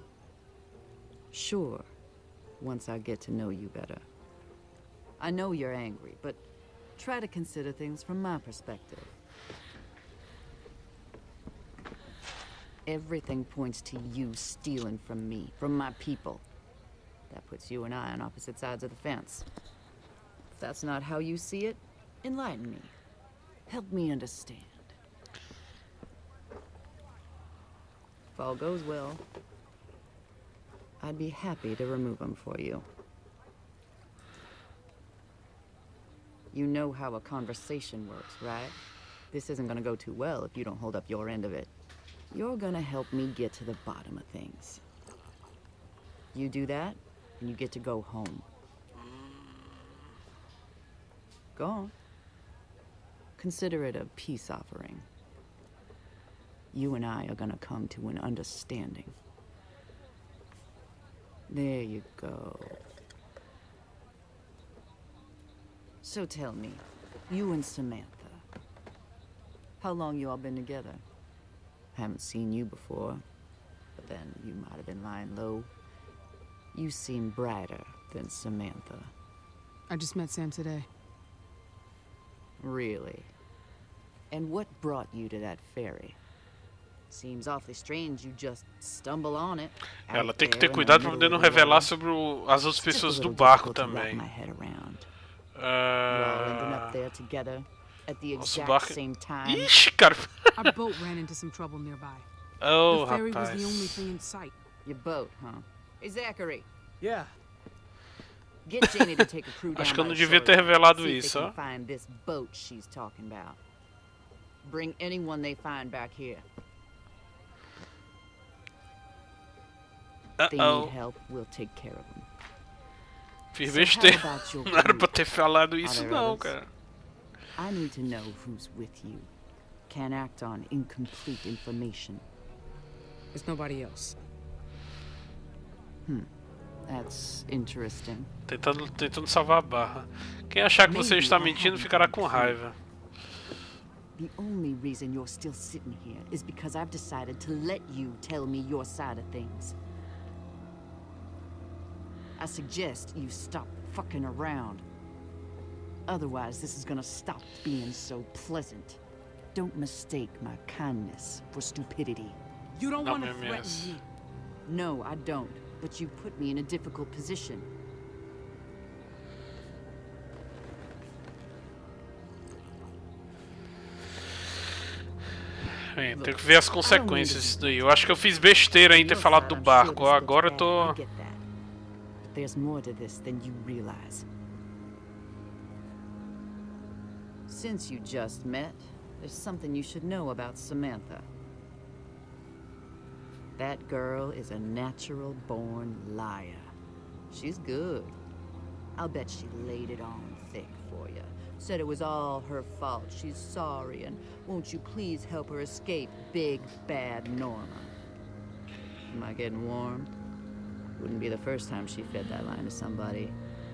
L: Sure, once I get to know you better. I know you're angry, but try to consider things from my perspective. Everything points to you stealing from me, from my people. That puts you and I on opposite sides of the fence. If that's not how you see it, enlighten me. Help me understand. If all goes well, I'd be happy to remove them for you. You know how a conversation works, right? This isn't gonna go too well if you don't hold up your end of it. You're gonna help me get to the bottom of things. You do that, and you get to go home. Go on. Consider it a peace offering. You and I are gonna come to an understanding. There you go. So tell me, you and Samantha, how long you all been together? Haven't seen you before, but then you might have been lying low. You seem brighter than Samantha.
B: I just met Sam today.
L: Really? And what brought you to that ferry? Seems awfully strange you just stumble on it.
A: Ela tem que ter cuidado pra poder não revelar sobre as outras pessoas do barco também. Nosso barco... Ixi, cara.
B: Our boat ran into some trouble nearby.
A: Oh,
B: the ferry
A: rapaz.
B: was the only thing in sight.
L: Your boat, huh? Hey, Zachary.
J: Yeah.
L: Get Janie to take a crew down.
A: Acho que eu não devia ter revelado isso, ó.
L: Find this boat she's talking about. Bring anyone they find back here. If they need help, we'll take care of them.
A: Fiz besteira. Não era pra ter falado isso não, cara.
L: I need to know who's with you. Can't act on incomplete information.
B: There's nobody else.
L: That's interesting.
A: Tentando salvar a barra. Quem achar que você está mentindo ficará com raiva.
L: The only reason you're still sitting here is because I've decided to let you tell me your side of things. I suggest you stop fucking around. Otherwise, this is gonna stop being so pleasant. Don't mistake my kindness for stupidity.
B: You don't want to threaten me.
L: No, I don't. But you put me in a difficult position.
A: Bem, tem que ver as consequências disso daí. Eu acho que eu fiz besteira em ter falado do barco. Agora eu tô...
L: There's more to this than you realize. Since you just met, there's something you should know about Samantha. That girl is a natural-born liar. She's good. I'll bet she laid it on thick for you. Said it was all her fault. She's sorry, and won't you please help her escape big, bad Norma? Am I getting warm? Wouldn't be the first time she fed that line to somebody.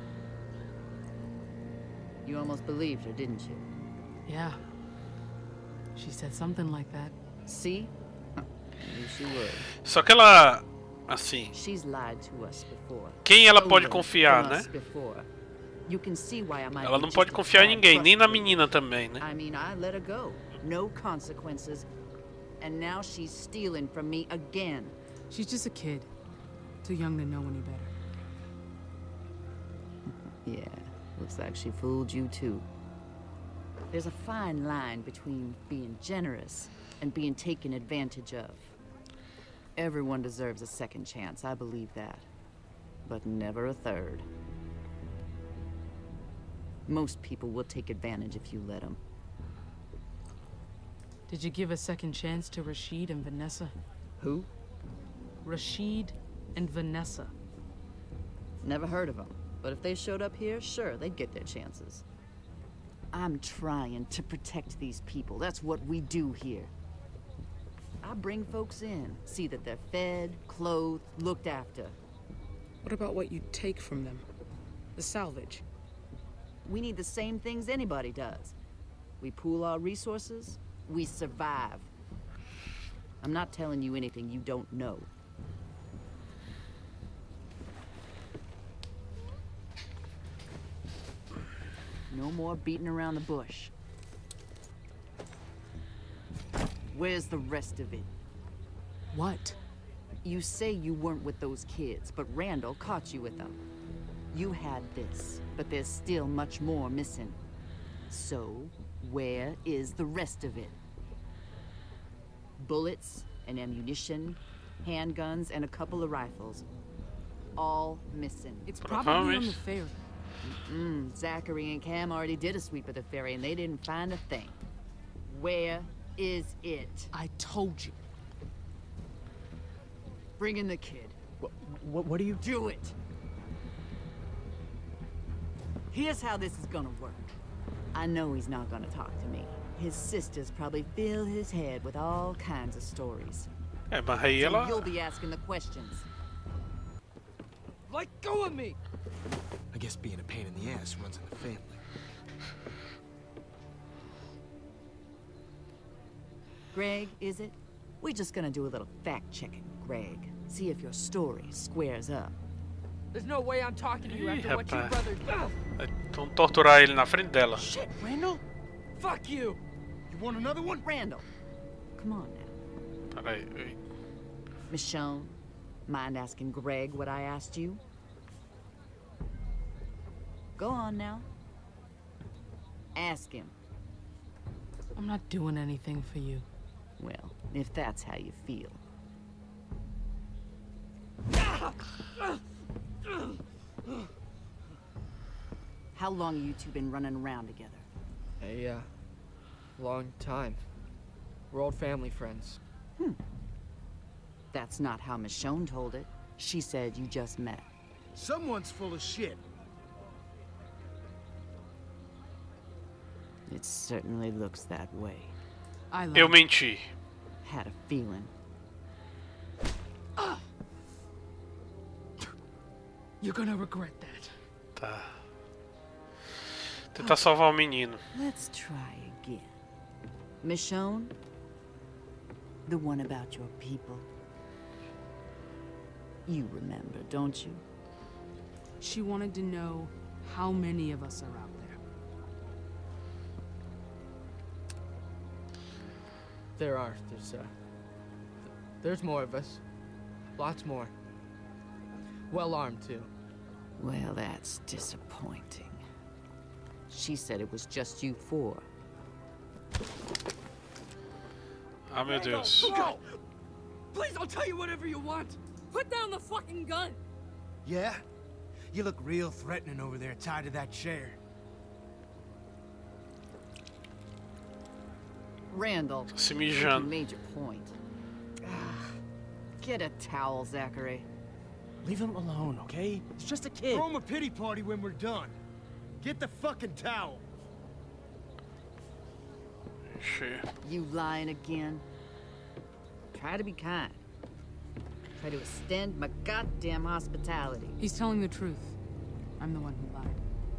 L: You almost believed her, didn't you?
B: Yeah. She said something like that.
L: See? She would.
A: Só que ela... Assim...
L: She's lied to us before.
A: Quem ela pode confiar, né?
L: You can see why I might
A: Ela não pode confiar em ninguém, nem na menina também, né?
L: I mean, I let her go. No consequences. And now she's stealing from me again.
B: She's just a kid. Too young to know any better.
L: Yeah, looks like she fooled you too. There's a fine line between being generous and being taken advantage of. Everyone deserves a second chance, I believe that. But never a third. Most people will take advantage if you let them.
B: Did you give a second chance to Rashid and Vanessa?
L: Who?
B: Rashid and Vanessa.
L: Never heard of them. But if they showed up here, sure, they'd get their chances. I'm trying to protect these people. That's what we do here. I bring folks in, see that they're fed, clothed, looked after.
B: What about what you take from them? The salvage?
L: We need the same things anybody does. We pool our resources, we survive. I'm not telling you anything you don't know. No more beating around the bush. Where's the rest of it?
B: What?
L: You say you weren't with those kids, but Randall caught you with them. You had this, but there's still much more missing. So, where is the rest of it? Bullets and ammunition, handguns, and a couple of rifles. All missing.
B: It's probably on the ferry.
L: Zachary and Cam already did a sweep of the ferry and they didn't find a thing. Where is it?
B: I told you.
L: Bring in the kid.
J: What do you...
L: Do it! Here's how this is gonna work. I know he's not gonna talk to me. His sisters probably fill his head with all kinds of stories.
A: Mas aí
L: So
A: ela...
L: you'll be asking the questions.
E: Let go of me!
J: I guess being a pain in the ass runs in the family.
L: Greg, is it? We're just gonna do a little fact-checking, Greg. See if your story squares up.
E: There's no way I'm talking to you after what your brother did.
A: Vão torturar ele na frente dela.
J: Shit, Randall!
E: Fuck you!
J: You want another one?
L: Randall, come on now.
A: Peraí.
L: Michonne, mind asking Greg what I asked you? Go on now. Ask him.
B: I'm not doing anything for you.
L: Well, if that's how you feel. How long you two been running around together?
E: A, long time. We're old family friends.
L: That's not how Michonne told it. She said you just met.
J: Someone's full of shit.
L: It certainly looks that way.
B: I
A: Eu
B: lied.
A: menti.
L: Had a feeling.
B: You're gonna regret that.
A: Tá. Tentar salvar o menino.
L: Let's try again. Michonne? The one about your people. You remember, don't you?
B: She wanted to know how many of us are out there.
E: There are. There's more of us. Lots more. Well armed, too.
L: Well, that's disappointing. She said it was just you four.
A: Ah, meu Deus.
E: Go! Please, I'll tell you whatever you want.
G: Put down the fucking gun!
J: Yeah? You look real threatening over there tied to that chair.
L: Randall,
A: Se
L: you
A: mijando.
L: made your point. Get a towel, Zachary.
J: Leave him alone, okay? It's just a kid. Throw him a pity party when we're done. Get the fucking towel.
A: Ixi.
L: You lying again? Try to be kind. Try to extend my goddamn hospitality.
B: He's telling the truth. I'm the one who lied.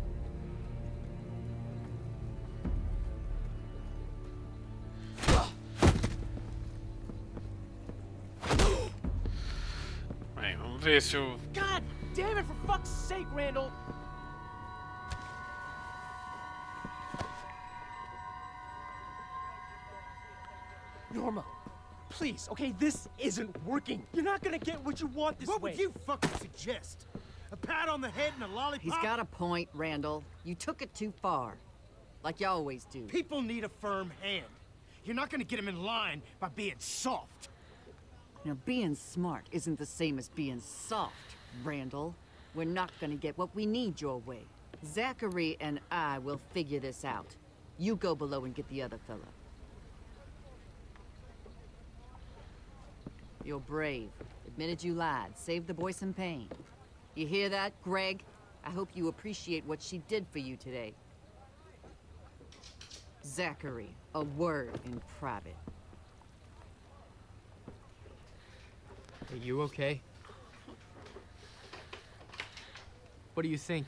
A: Bem, vamos ver se o...
J: God damn it, for fuck's sake, Randall!
M: Norma, please, okay, this isn't working. You're not gonna get what you want this way.
J: What would you fucking suggest? A pat on the head and a lollipop?
L: He's got a point, Randall. You took it too far. Like you always do.
J: People need a firm hand. You're not gonna get them in line by being soft.
L: Now, being smart isn't the same as being soft, Randall. We're not gonna get what we need your way. Zachary and I will figure this out. You go below and get the other fella. You're brave. Admitted you lied. Saved the boy some pain. You hear that, Greg? I hope you appreciate what she did for you today. Zachary, a word in private.
E: Are you okay? What do you think?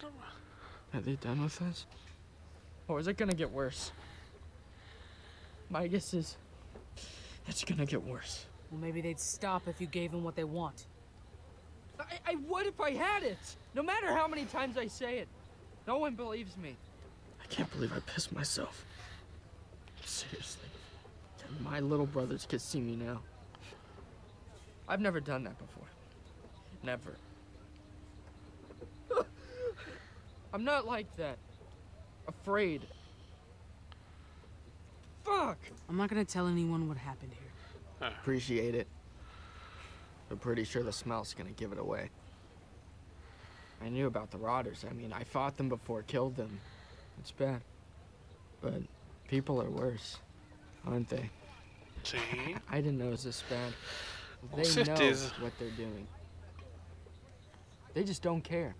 E: Are they done with us? Or is it gonna get worse?
M: My guess is it's gonna get worse.
B: Well, maybe they'd stop if you gave them what they want.
M: I would if I had it. No matter how many times I say it. No one believes me. I can't believe I pissed myself. Seriously. My little brothers could see me now. I've never done that before. Never. I'm not like that. Afraid. Fuck!
B: I'm not gonna tell anyone what happened here.
M: Appreciate it. I'm pretty sure the smell's gonna give it away. I knew about the rotters. I mean, I fought them before, killed them. It's bad. But people are worse, aren't they?
A: Sim.
M: I didn't know it was this bad.
A: Com
M: They
A: certeza.
M: know what they're doing. They just don't care.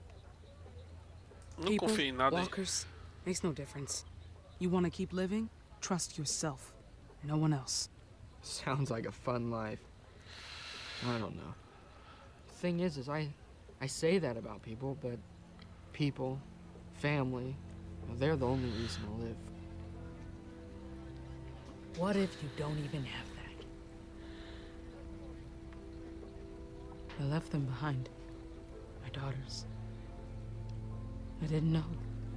A: Não
B: People,
A: confio em nada.
B: walkers, makes no difference. You want to keep living? Trust yourself. No one else.
M: Sounds like a fun life. I don't know. The thing is I say that about people, but people, family, well, they're the only reason to live.
B: What if you don't even have that? I left them behind. My daughters. I didn't know.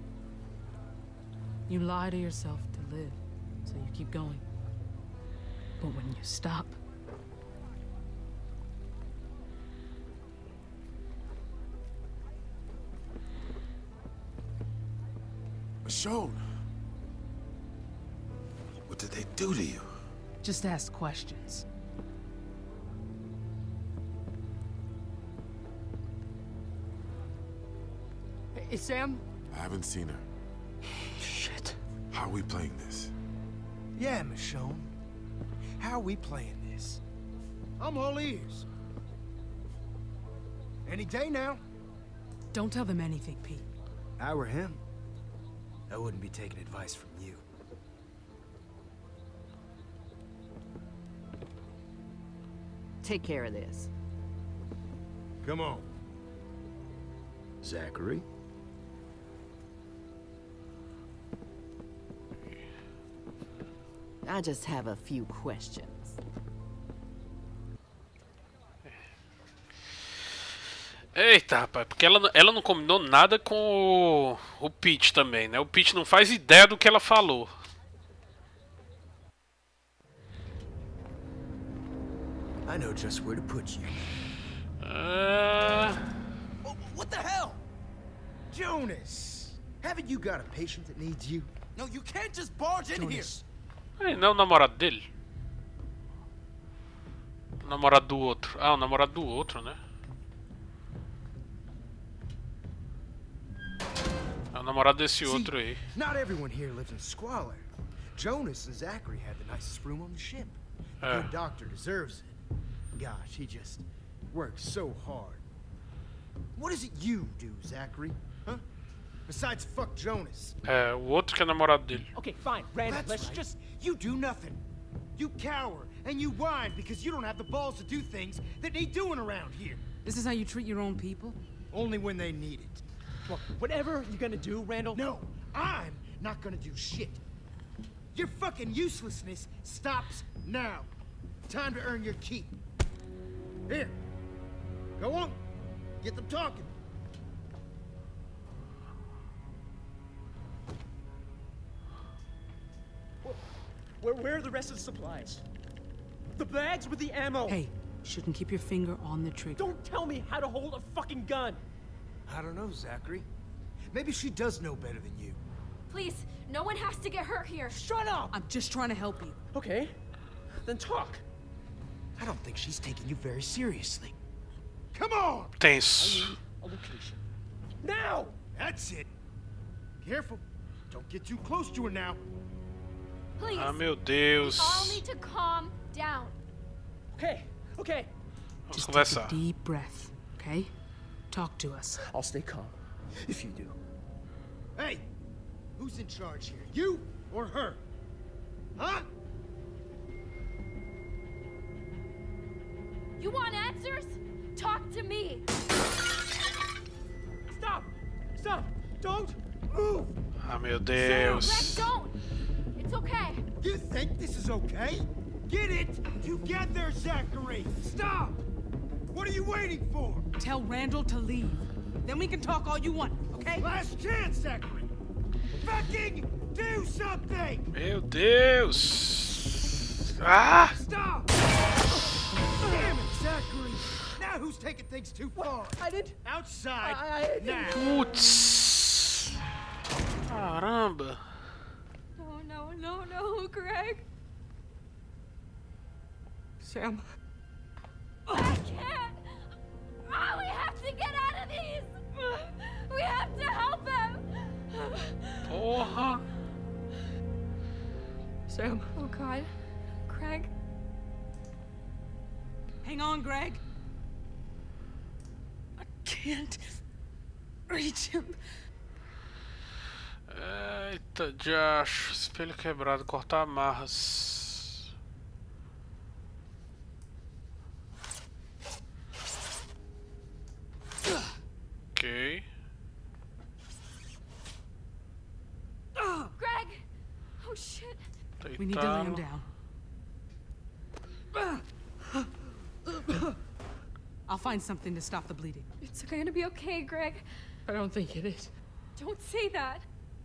B: You lie to yourself to live, so you keep going. But when you stop,
C: Michonne, what did they do to you?
B: just ask questions.
M: Hey, Sam?
C: I haven't seen her.
J: Shit.
C: How are we playing this?
J: Yeah, Michonne. How are we playing this? I'm all ears. Any day now.
B: Don't tell them anything, Pete.
J: I were him, I wouldn't be taking advice from you.
L: Take care of this.
J: Come on. Zachary?
L: I just have a few questions.
A: Eita, rapaz, porque ela não combinou nada com o Pete também, né? O Pete não faz ideia do que ela falou.
J: I know just where to put you.
E: What the hell?
J: Jonas! Haven't you got a patient that needs you?
E: No, you can't just barge in here.
A: Aí, não é o namorado dele? O namorado do outro. Ah, o namorado do outro, né? É o namorado desse outro aí.
J: Not everyone here lives in squalor. Jonas and Zachary had the nicest room on the ship. The good doctor deserves it. Gosh, he just works so hard. What is it you do, Zachary? Huh? Besides fuck Jonas.
A: É, o outro que é namorado dele.
E: Okay, fine, Randall,
J: That's
E: let's
J: right.
E: just...
J: You do nothing. You cower and you whine because you don't have the balls to do things that need doing around here.
B: This is how you treat your own people?
J: Only when they need it.
E: Well, whatever you're gonna do, Randall...
J: No, I'm not gonna do shit. Your fucking uselessness stops now. Time to earn your keep. Here. Go on. Get them talking.
E: Where are the rest of the supplies? The bags with the ammo!
B: Hey, shouldn't keep your finger on the trigger.
E: Don't tell me how to hold a fucking gun!
J: I don't know, Zachary. Maybe she does know better than you.
I: Please, no one has to get hurt here.
E: Shut up!
B: I'm just trying to help you.
E: Okay, then talk.
J: I don't think she's taking you very seriously. Come on!
A: Tenso.
E: A location. Now!
J: That's it. Careful. Don't get too close to her now.
I: Please.
A: Ah, meu
I: We all
A: Deus.
I: need to calm down.
E: Okay, okay.
A: Vamos
B: Just take
A: conversar.
B: a deep breath, okay? Talk to us.
E: I'll stay calm, if you do.
J: Hey! Who's in charge here? You or her? Huh?
I: You want answers? Talk to me.
E: Stop! Stop! Don't move!
A: Ah, meu
I: Red,
A: Deus.
I: don't. It's okay.
J: You think this is okay? Get it together, Zachary! Stop! What are you waiting for?
G: Tell Randall to leave. Then we can talk all you want, okay?
J: Last chance, Zachary! Fucking do something!
A: Meu Deus! Ah!
J: Stop! Damn it, Zachary! Now who's taking things too far?
G: I did.
J: Outside now!
A: Putz! Caramba!
I: No, Greg.
G: Sam.
I: I can't. Oh, we have to get out of these. We have to help him.
A: Porra!
G: Sam.
I: Oh God, Greg.
G: Hang on, Greg. I can't reach him.
A: Eita, Josh, espelho quebrado, cortar amarras. Ok.
I: Greg! Oh shit.
G: We need to lay him down. I'll find something to stop the bleeding.
I: It's gonna be okay, Greg.
G: I don't think it is.
I: Don't say that.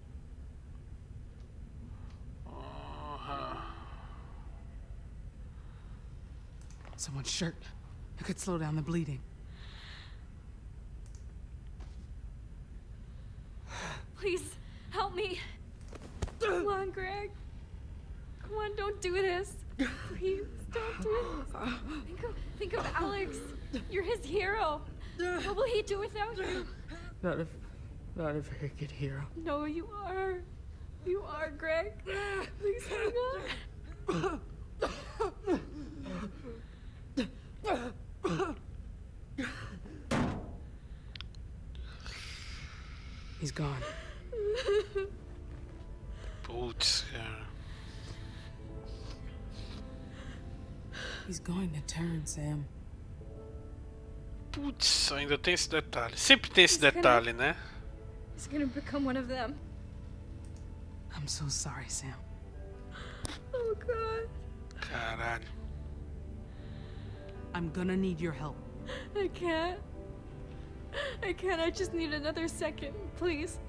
G: Someone's shirt. It could slow down the bleeding.
I: Please, help me. Come on, Greg. Come on, don't do this. Please, don't do this. Think of Alex. You're his hero. What will he do without you?
G: Not a very good hero.
I: No, you are. You are, Greg. Please hang on.
G: He's gone.
A: Putz, cara.
G: He's going to turn, Sam.
A: Putz, ainda tem esse detalhe. Sempre tem esse detalhe, né?
I: He's gonna become one of them.
G: I'm so sorry, Sam.
I: Oh God.
A: Caralho.
G: I'm gonna need your help.
I: I can't. I just need another second, please.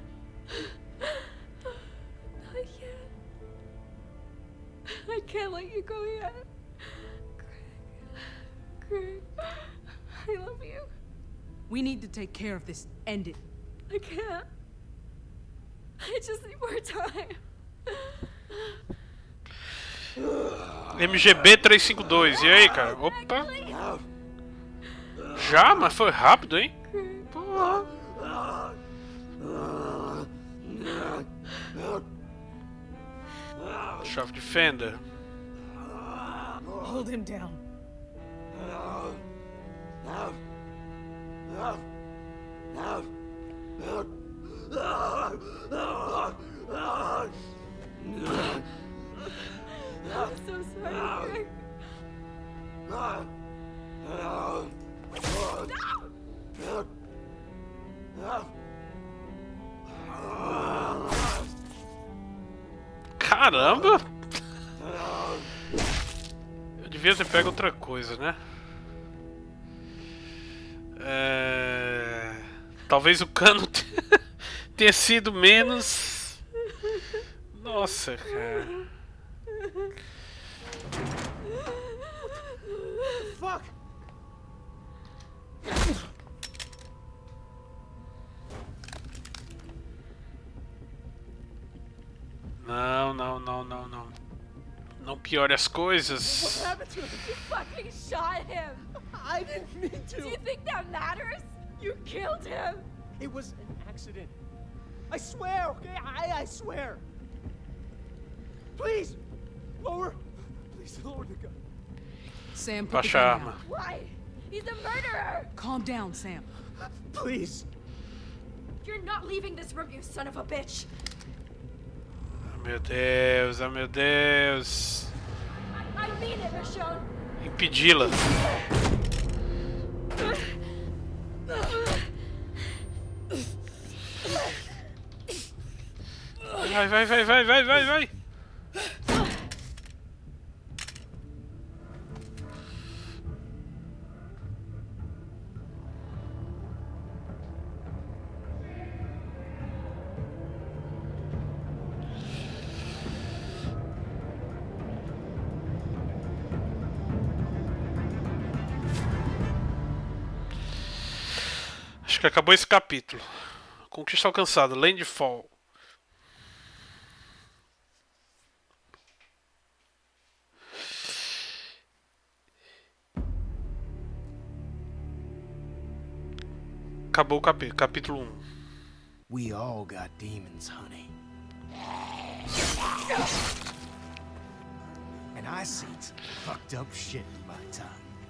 I: I can't let you go yet. Greg, I love you.
G: We need to take care of this. End it.
I: I can't. I just need more time.
A: MGB 352, e aí, cara? Opa! Já? Mas foi rápido, hein? Porra! Chave de fenda.
G: Hold him down.
I: I'm so sorry, Greg.
A: Caramba! Eu devia ter pego outra coisa, né? Talvez o cano tenha sido menos... Nossa, cara.
J: Fuck!
A: Não. Não piore as coisas.
I: What happened to him? You fucking shot him.
J: I didn't mean to.
I: Do you think that matters? You killed him.
J: It was an accident. I swear, okay? I swear. Please, lower. Please lower the gun.
G: Sam, put the
A: Baixa a
G: gun
A: arma.
G: down.
I: Why? He's a murderer.
G: Calm down, Sam.
J: Please.
I: You're not leaving this room, you son of a bitch.
A: Meu Deus, oh meu Deus.
I: I mean it, Michonne.
A: Impedi-la. Vai. que acabou esse capítulo. Conquista alcançada, Landfall. Acabou o capítulo 1.
J: We all got demons, honey. And I seen some fucked up shit in my time.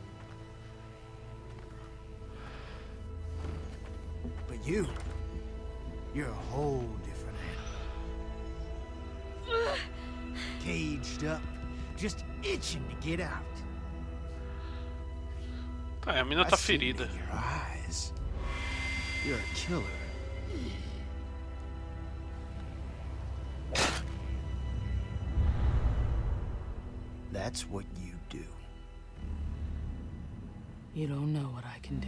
J: But you're a whole different animal. Caged up, just itching to get out.
A: Tá, a mina tá ferida.
J: You're a killer. That's what you do.
B: You don't know what I can do.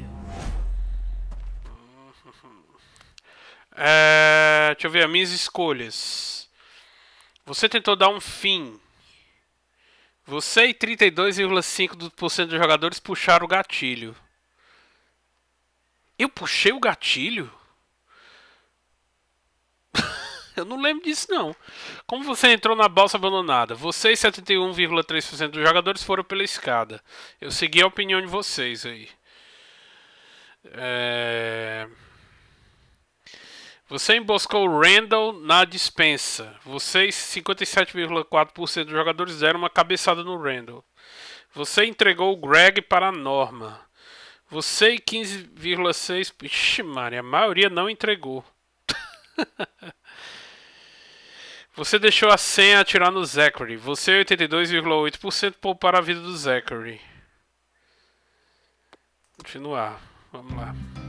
A: Deixa eu ver as minhas escolhas. Você tentou dar um fim. Você e 32,5% dos jogadores puxaram o gatilho. Eu puxei o gatilho? Eu não lembro disso, não. Como você entrou na balsa abandonada? Você e 71,3% dos jogadores foram pela escada. Eu segui a opinião de vocês aí. Você emboscou o Randall na dispensa. Vocês, 57,4% dos jogadores, deram uma cabeçada no Randall. Você entregou o Greg para a Norma. Você e 15,6%... Ixi, Maria, a maioria não entregou. Você deixou a senha atirar no Zachary. Você e 82,8% pouparam a vida do Zachary. Continuar. Vamos lá.